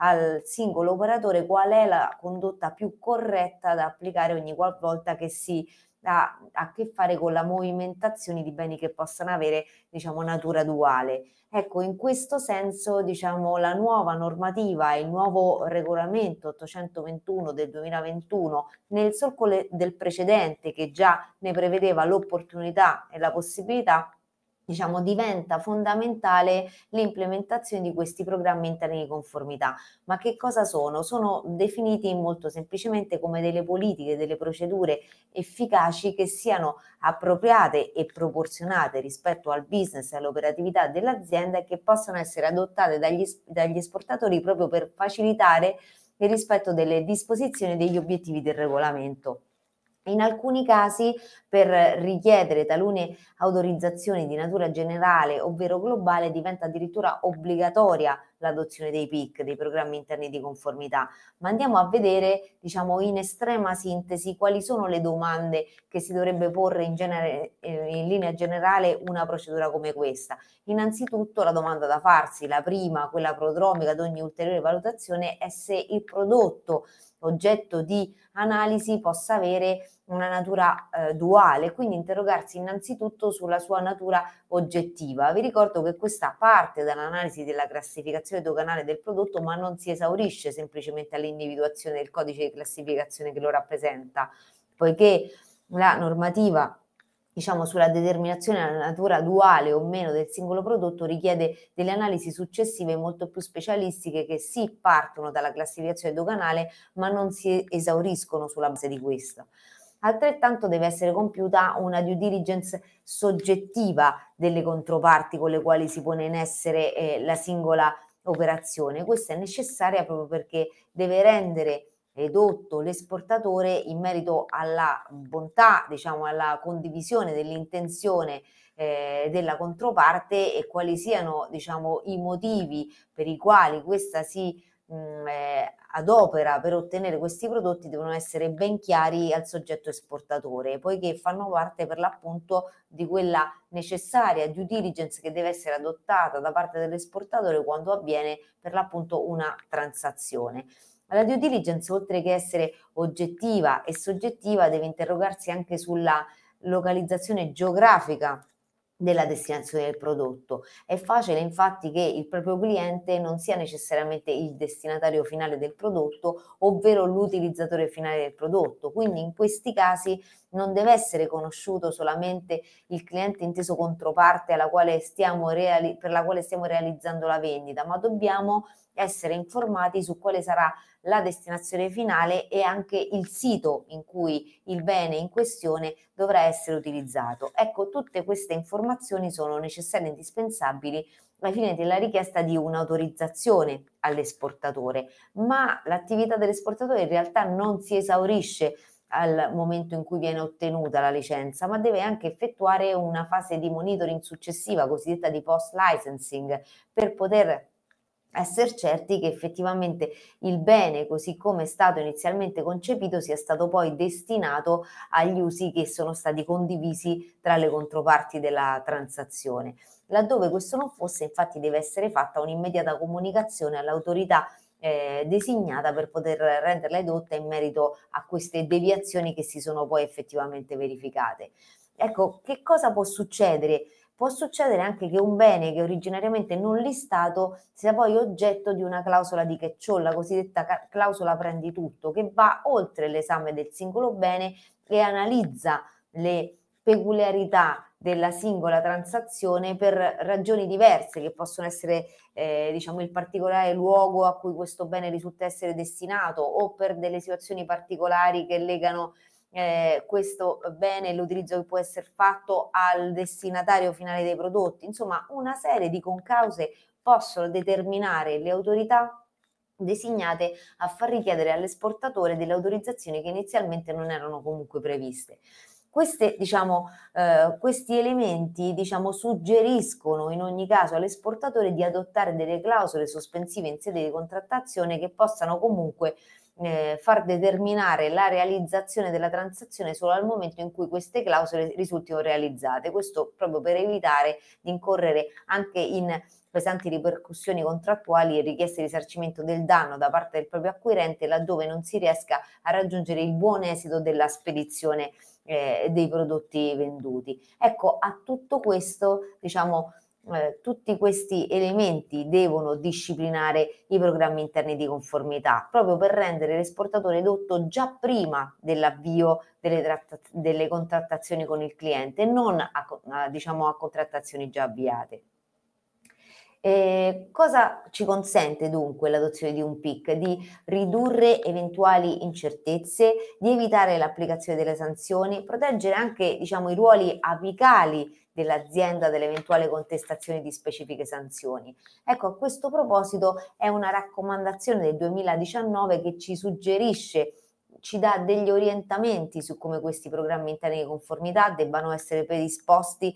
al singolo operatore qual è la condotta più corretta da applicare ogni qualvolta che si ha a che fare con la movimentazione di beni che possano avere, diciamo, natura duale. Ecco, in questo senso, diciamo, la nuova normativa e il nuovo regolamento 821 del 2021, nel solco del precedente che già ne prevedeva l'opportunità e la possibilità, diciamo, diventa fondamentale l'implementazione di questi programmi interni di conformità. Ma che cosa sono? Sono definiti molto semplicemente come delle politiche, delle procedure efficaci che siano appropriate e proporzionate rispetto al business e all'operatività dell'azienda e che possano essere adottate dagli esportatori proprio per facilitare il rispetto delle disposizioni e degli obiettivi del regolamento. In alcuni casi, per richiedere talune autorizzazioni di natura generale ovvero globale, diventa addirittura obbligatoria l'adozione dei PIC, dei programmi interni di conformità. Ma andiamo a vedere, diciamo, in estrema sintesi quali sono le domande che si dovrebbe porre in linea generale una procedura come questa. Innanzitutto la domanda da farsi, la prima, quella prodromica ad ogni ulteriore valutazione, è se il prodotto oggetto di analisi possa avere una natura duale, quindi interrogarsi innanzitutto sulla sua natura oggettiva. Vi ricordo che questa parte dall'analisi della classificazione doganale del prodotto, ma non si esaurisce semplicemente all'individuazione del codice di classificazione che lo rappresenta, poiché la normativa, diciamo, sulla determinazione della natura duale o meno del singolo prodotto richiede delle analisi successive molto più specialistiche che sì partono dalla classificazione doganale ma non si esauriscono sulla base di questa. Altrettanto deve essere compiuta una due diligence soggettiva delle controparti con le quali si pone in essere la singola operazione. Questa è necessaria proprio perché deve rendere edotto l'esportatore in merito alla bontà, diciamo, alla condivisione dell'intenzione della controparte e quali siano, diciamo, i motivi per i quali questa si adopera per ottenere questi prodotti devono essere ben chiari al soggetto esportatore, poiché fanno parte per l'appunto di quella necessaria due diligence che deve essere adottata da parte dell'esportatore quando avviene per l'appunto una transazione. La due diligence, oltre che essere oggettiva e soggettiva, deve interrogarsi anche sulla localizzazione geografica della destinazione del prodotto. È facile infatti che il proprio cliente non sia necessariamente il destinatario finale del prodotto, ovvero l'utilizzatore finale del prodotto, quindi in questi casi non deve essere conosciuto solamente il cliente inteso controparte per la quale stiamo realizzando la vendita, ma dobbiamo essere informati su quale sarà la destinazione finale e anche il sito in cui il bene in questione dovrà essere utilizzato. Ecco, tutte queste informazioni sono necessarie e indispensabili ai fini della richiesta di un'autorizzazione all'esportatore, ma l'attività dell'esportatore in realtà non si esaurisce al momento in cui viene ottenuta la licenza, ma deve anche effettuare una fase di monitoring successiva, cosiddetta di post licensing, per poter essere certi che effettivamente il bene, così come è stato inizialmente concepito, sia stato poi destinato agli usi che sono stati condivisi tra le controparti della transazione. Laddove questo non fosse, infatti, deve essere fatta un'immediata comunicazione all'autorità designata per poter renderla edotta in merito a queste deviazioni che si sono poi effettivamente verificate. Ecco, che cosa può succedere? Può succedere anche che un bene che originariamente non listato sia poi oggetto di una clausola di catch-all, la cosiddetta clausola prendi tutto, che va oltre l'esame del singolo bene e analizza le peculiarità della singola transazione per ragioni diverse che possono essere diciamo il particolare luogo a cui questo bene risulta essere destinato o per delle situazioni particolari che legano questo bene e l'utilizzo che può essere fatto al destinatario finale dei prodotti. Insomma, una serie di concause possono determinare le autorità designate a far richiedere all'esportatore delle autorizzazioni che inizialmente non erano comunque previste. Questi elementi, diciamo, suggeriscono in ogni caso all'esportatore di adottare delle clausole sospensive in sede di contrattazione che possano comunque far determinare la realizzazione della transazione solo al momento in cui queste clausole risultino realizzate. Questo proprio per evitare di incorrere anche in pesanti ripercussioni contrattuali e richieste di risarcimento del danno da parte del proprio acquirente laddove non si riesca a raggiungere il buon esito della spedizione dei prodotti venduti. Ecco, a tutto questo, diciamo, tutti questi elementi devono disciplinare i programmi interni di conformità, proprio per rendere l'esportatore edotto già prima dell'avvio delle contrattazioni con il cliente, non diciamo a contrattazioni già avviate. Cosa ci consente dunque l'adozione di un PIC? Di ridurre eventuali incertezze, di evitare l'applicazione delle sanzioni, proteggere anche, diciamo, i ruoli apicali dell'azienda dall'eventuale contestazione di specifiche sanzioni. Ecco, a questo proposito è una raccomandazione del 2019 che ci suggerisce, ci dà degli orientamenti su come questi programmi interni di conformità debbano essere predisposti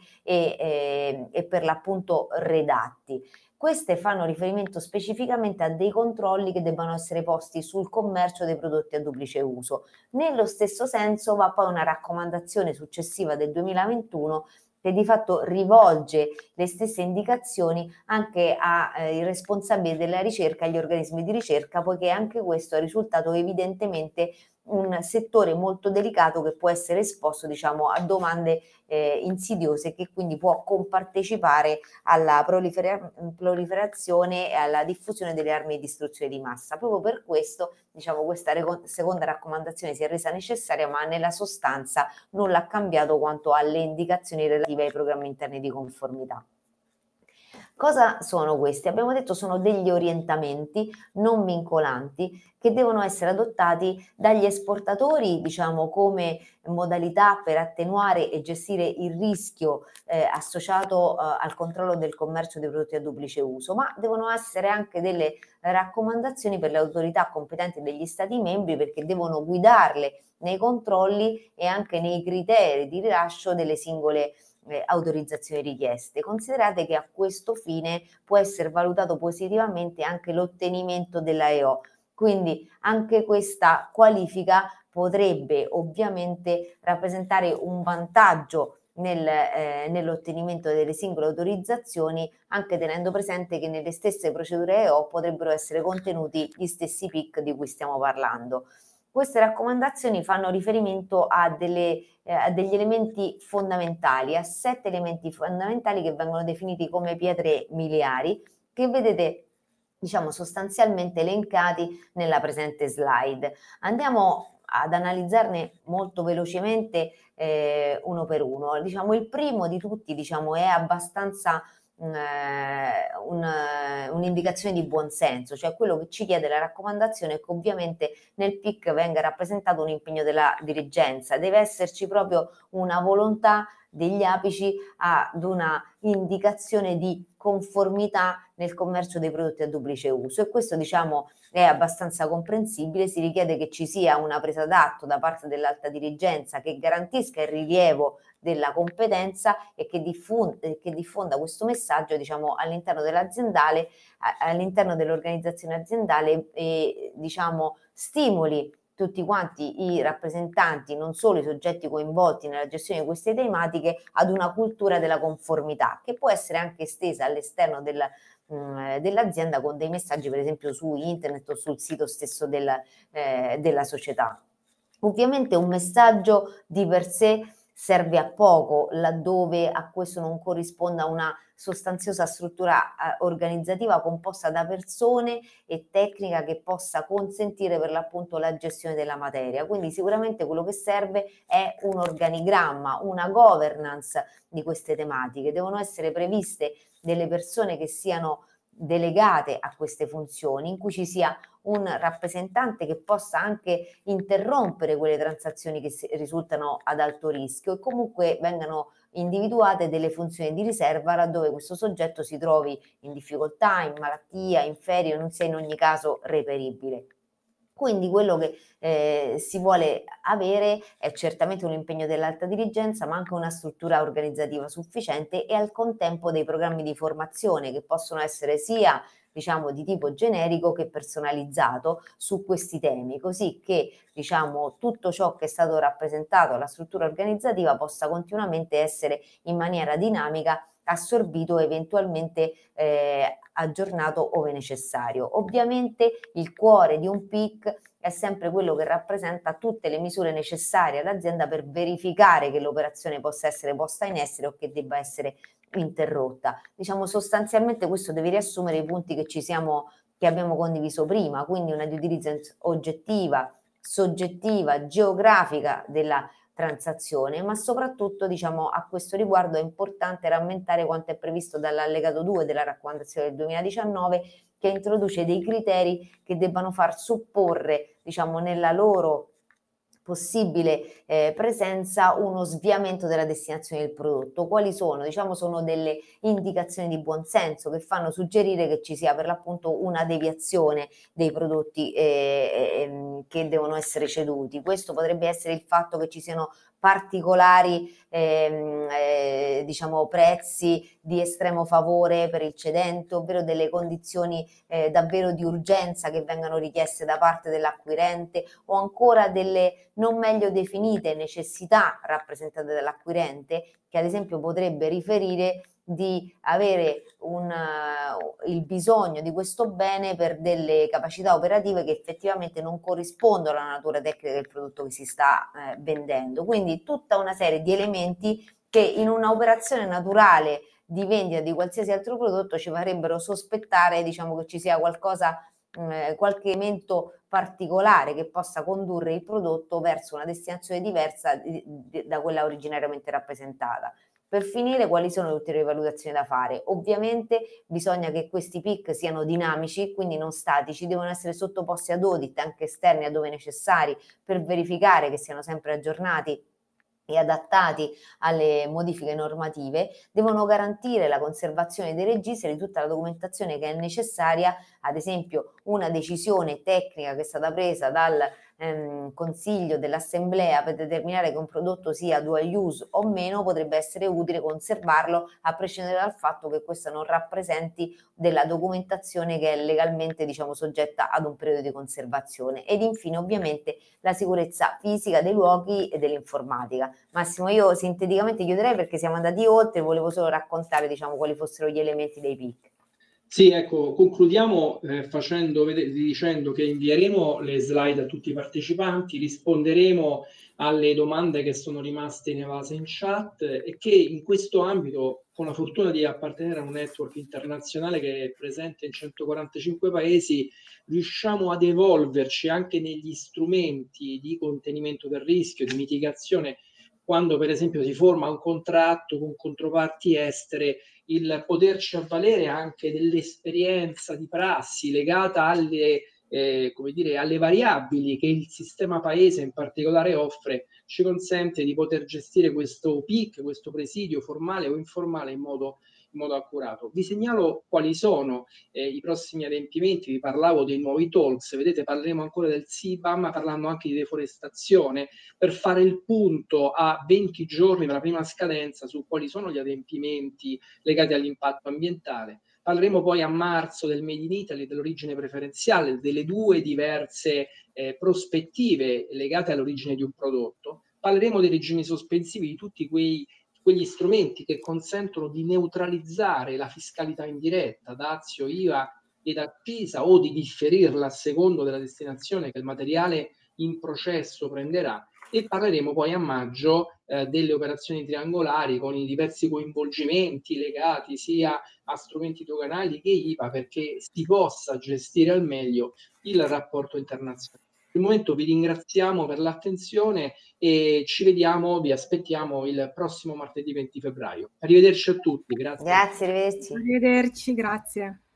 e per l'appunto redatti. Queste fanno riferimento specificamente a dei controlli che debbano essere posti sul commercio dei prodotti a duplice uso. Nello stesso senso va poi una raccomandazione successiva del 2021 che di fatto rivolge le stesse indicazioni anche ai responsabili della ricerca, agli organismi di ricerca, poiché anche questo è risultato evidentemente un settore molto delicato che può essere esposto, diciamo, a domande insidiose, che quindi può compartecipare alla proliferazione e alla diffusione delle armi di distruzione di massa. Proprio per questo, diciamo, questa seconda raccomandazione si è resa necessaria, ma nella sostanza nulla ha cambiato quanto alle indicazioni relative ai programmi interni di conformità. Cosa sono questi? Abbiamo detto sono degli orientamenti non vincolanti che devono essere adottati dagli esportatori, diciamo, come modalità per attenuare e gestire il rischio associato al controllo del commercio dei prodotti a duplice uso, ma devono essere anche delle raccomandazioni per le autorità competenti degli Stati membri, perché devono guidarle nei controlli e anche nei criteri di rilascio delle singole autorizzazioni richieste. Considerate che a questo fine può essere valutato positivamente anche l'ottenimento della EO, quindi anche questa qualifica potrebbe ovviamente rappresentare un vantaggio nell'ottenimento delle singole autorizzazioni, anche tenendo presente che nelle stesse procedure EO potrebbero essere contenuti gli stessi PIC di cui stiamo parlando. Queste raccomandazioni fanno riferimento a degli elementi fondamentali, a 7 elementi fondamentali che vengono definiti come pietre miliari, che vedete, diciamo, sostanzialmente elencati nella presente slide. Andiamo ad analizzarne molto velocemente uno per uno. Diciamo, il primo di tutti, diciamo, è abbastanza un'indicazione di buon senso, cioè quello che ci chiede la raccomandazione è che ovviamente nel PIC venga rappresentato un impegno della dirigenza, deve esserci proprio una volontà degli apici ad una indicazione di conformità nel commercio dei prodotti a duplice uso, e questo, diciamo, è abbastanza comprensibile. Si richiede che ci sia una presa d'atto da parte dell'alta dirigenza che garantisca il rilievo della competenza e che diffonda questo messaggio, diciamo, all'interno dell'aziendale, all'interno dell'organizzazione aziendale, e, diciamo, stimoli tutti quanti i rappresentanti, non solo i soggetti coinvolti nella gestione di queste tematiche, ad una cultura della conformità che può essere anche estesa all'esterno dell'azienda con dei messaggi, per esempio su internet o sul sito stesso della società. Ovviamente un messaggio di per sé serve a poco laddove a questo non corrisponda una sostanziosa struttura organizzativa composta da persone e tecnica che possa consentire per l'appunto la gestione della materia. Quindi sicuramente quello che serve è un organigramma, una governance di queste tematiche. Devono essere previste delle persone che siano delegate a queste funzioni, in cui ci sia un rappresentante che possa anche interrompere quelle transazioni che risultano ad alto rischio, e comunque vengano individuate delle funzioni di riserva laddove questo soggetto si trovi in difficoltà, in malattia, in ferie, non sia in ogni caso reperibile. Quindi quello che si vuole avere è certamente un impegno dell'alta dirigenza, ma anche una struttura organizzativa sufficiente e al contempo dei programmi di formazione che possono essere sia, diciamo, di tipo generico che personalizzato su questi temi, così che, diciamo, tutto ciò che è stato rappresentato alla struttura organizzativa possa continuamente essere in maniera dinamica assorbito, eventualmente aggiornato ove necessario. Ovviamente il cuore di un PIC è sempre quello che rappresenta tutte le misure necessarie all'azienda per verificare che l'operazione possa essere posta in essere o che debba essere interrotta. Diciamo, sostanzialmente questo deve riassumere i punti che abbiamo condiviso prima, quindi una due diligence oggettiva, soggettiva, geografica della transazione, ma soprattutto, diciamo, a questo riguardo è importante rammentare quanto è previsto dall'allegato 2 della raccomandazione del 2019, che introduce dei criteri che debbano far supporre, diciamo, nella loro possibile presenza uno sviamento della destinazione del prodotto. Quali sono? Diciamo, sono delle indicazioni di buon senso che fanno suggerire che ci sia per l'appunto una deviazione dei prodotti che devono essere ceduti. Questo potrebbe essere il fatto che ci siano particolari diciamo prezzi di estremo favore per il cedente, ovvero delle condizioni davvero di urgenza che vengano richieste da parte dell'acquirente, o ancora delle non meglio definite necessità rappresentate dall'acquirente, che ad esempio potrebbe riferire di avere il bisogno di questo bene per delle capacità operative che effettivamente non corrispondono alla natura tecnica del prodotto che si sta vendendo. Quindi tutta una serie di elementi che in un'operazione naturale di vendita di qualsiasi altro prodotto ci farebbero sospettare, diciamo, che ci sia qualcosa, qualche elemento particolare che possa condurre il prodotto verso una destinazione diversa da quella originariamente rappresentata. Per finire, quali sono le ulteriori valutazioni da fare? Ovviamente bisogna che questi PIC siano dinamici, quindi non statici, devono essere sottoposti ad audit anche esterni a dove necessari per verificare che siano sempre aggiornati e adattati alle modifiche normative, devono garantire la conservazione dei registri di tutta la documentazione che è necessaria, ad esempio una decisione tecnica che è stata presa dal consiglio dell'assemblea per determinare che un prodotto sia dual use o meno, potrebbe essere utile conservarlo a prescindere dal fatto che questa non rappresenti della documentazione che è legalmente, diciamo, soggetta ad un periodo di conservazione. Ed infine ovviamente la sicurezza fisica dei luoghi e dell'informatica. Massimo, io sinteticamente chiuderei perché siamo andati oltre, volevo solo raccontare, diciamo, quali fossero gli elementi dei PIC. Sì, ecco, concludiamo dicendo che invieremo le slide a tutti i partecipanti, risponderemo alle domande che sono rimaste inevase in chat e che in questo ambito, con la fortuna di appartenere a un network internazionale che è presente in 145 paesi, riusciamo ad evolverci anche negli strumenti di contenimento del rischio, di mitigazione, quando per esempio si forma un contratto con controparti estere, il poterci avvalere anche dell'esperienza di prassi legata alle, come dire, alle variabili che il sistema paese in particolare offre, ci consente di poter gestire questo PIC, questo presidio formale o informale in modo accurato. Vi segnalo quali sono i prossimi adempimenti, vi parlavo dei nuovi talks, vedete parleremo ancora del CBAM, parlando anche di deforestazione, per fare il punto a 20 giorni dalla prima scadenza su quali sono gli adempimenti legati all'impatto ambientale. Parleremo poi a marzo del Made in Italy, dell'origine preferenziale, delle due diverse prospettive legate all'origine di un prodotto. Parleremo dei regimi sospensivi, di tutti quegli strumenti che consentono di neutralizzare la fiscalità indiretta, dazio, IVA ed accisa, o di differirla a secondo della destinazione che il materiale in processo prenderà. E parleremo poi a maggio delle operazioni triangolari con i diversi coinvolgimenti legati sia a strumenti doganali che IVA, perché si possa gestire al meglio il rapporto internazionale. Per il momento vi ringraziamo per l'attenzione e ci vediamo, vi aspettiamo il prossimo martedì 20 febbraio. Arrivederci a tutti, grazie. Grazie, arrivederci. Arrivederci, grazie.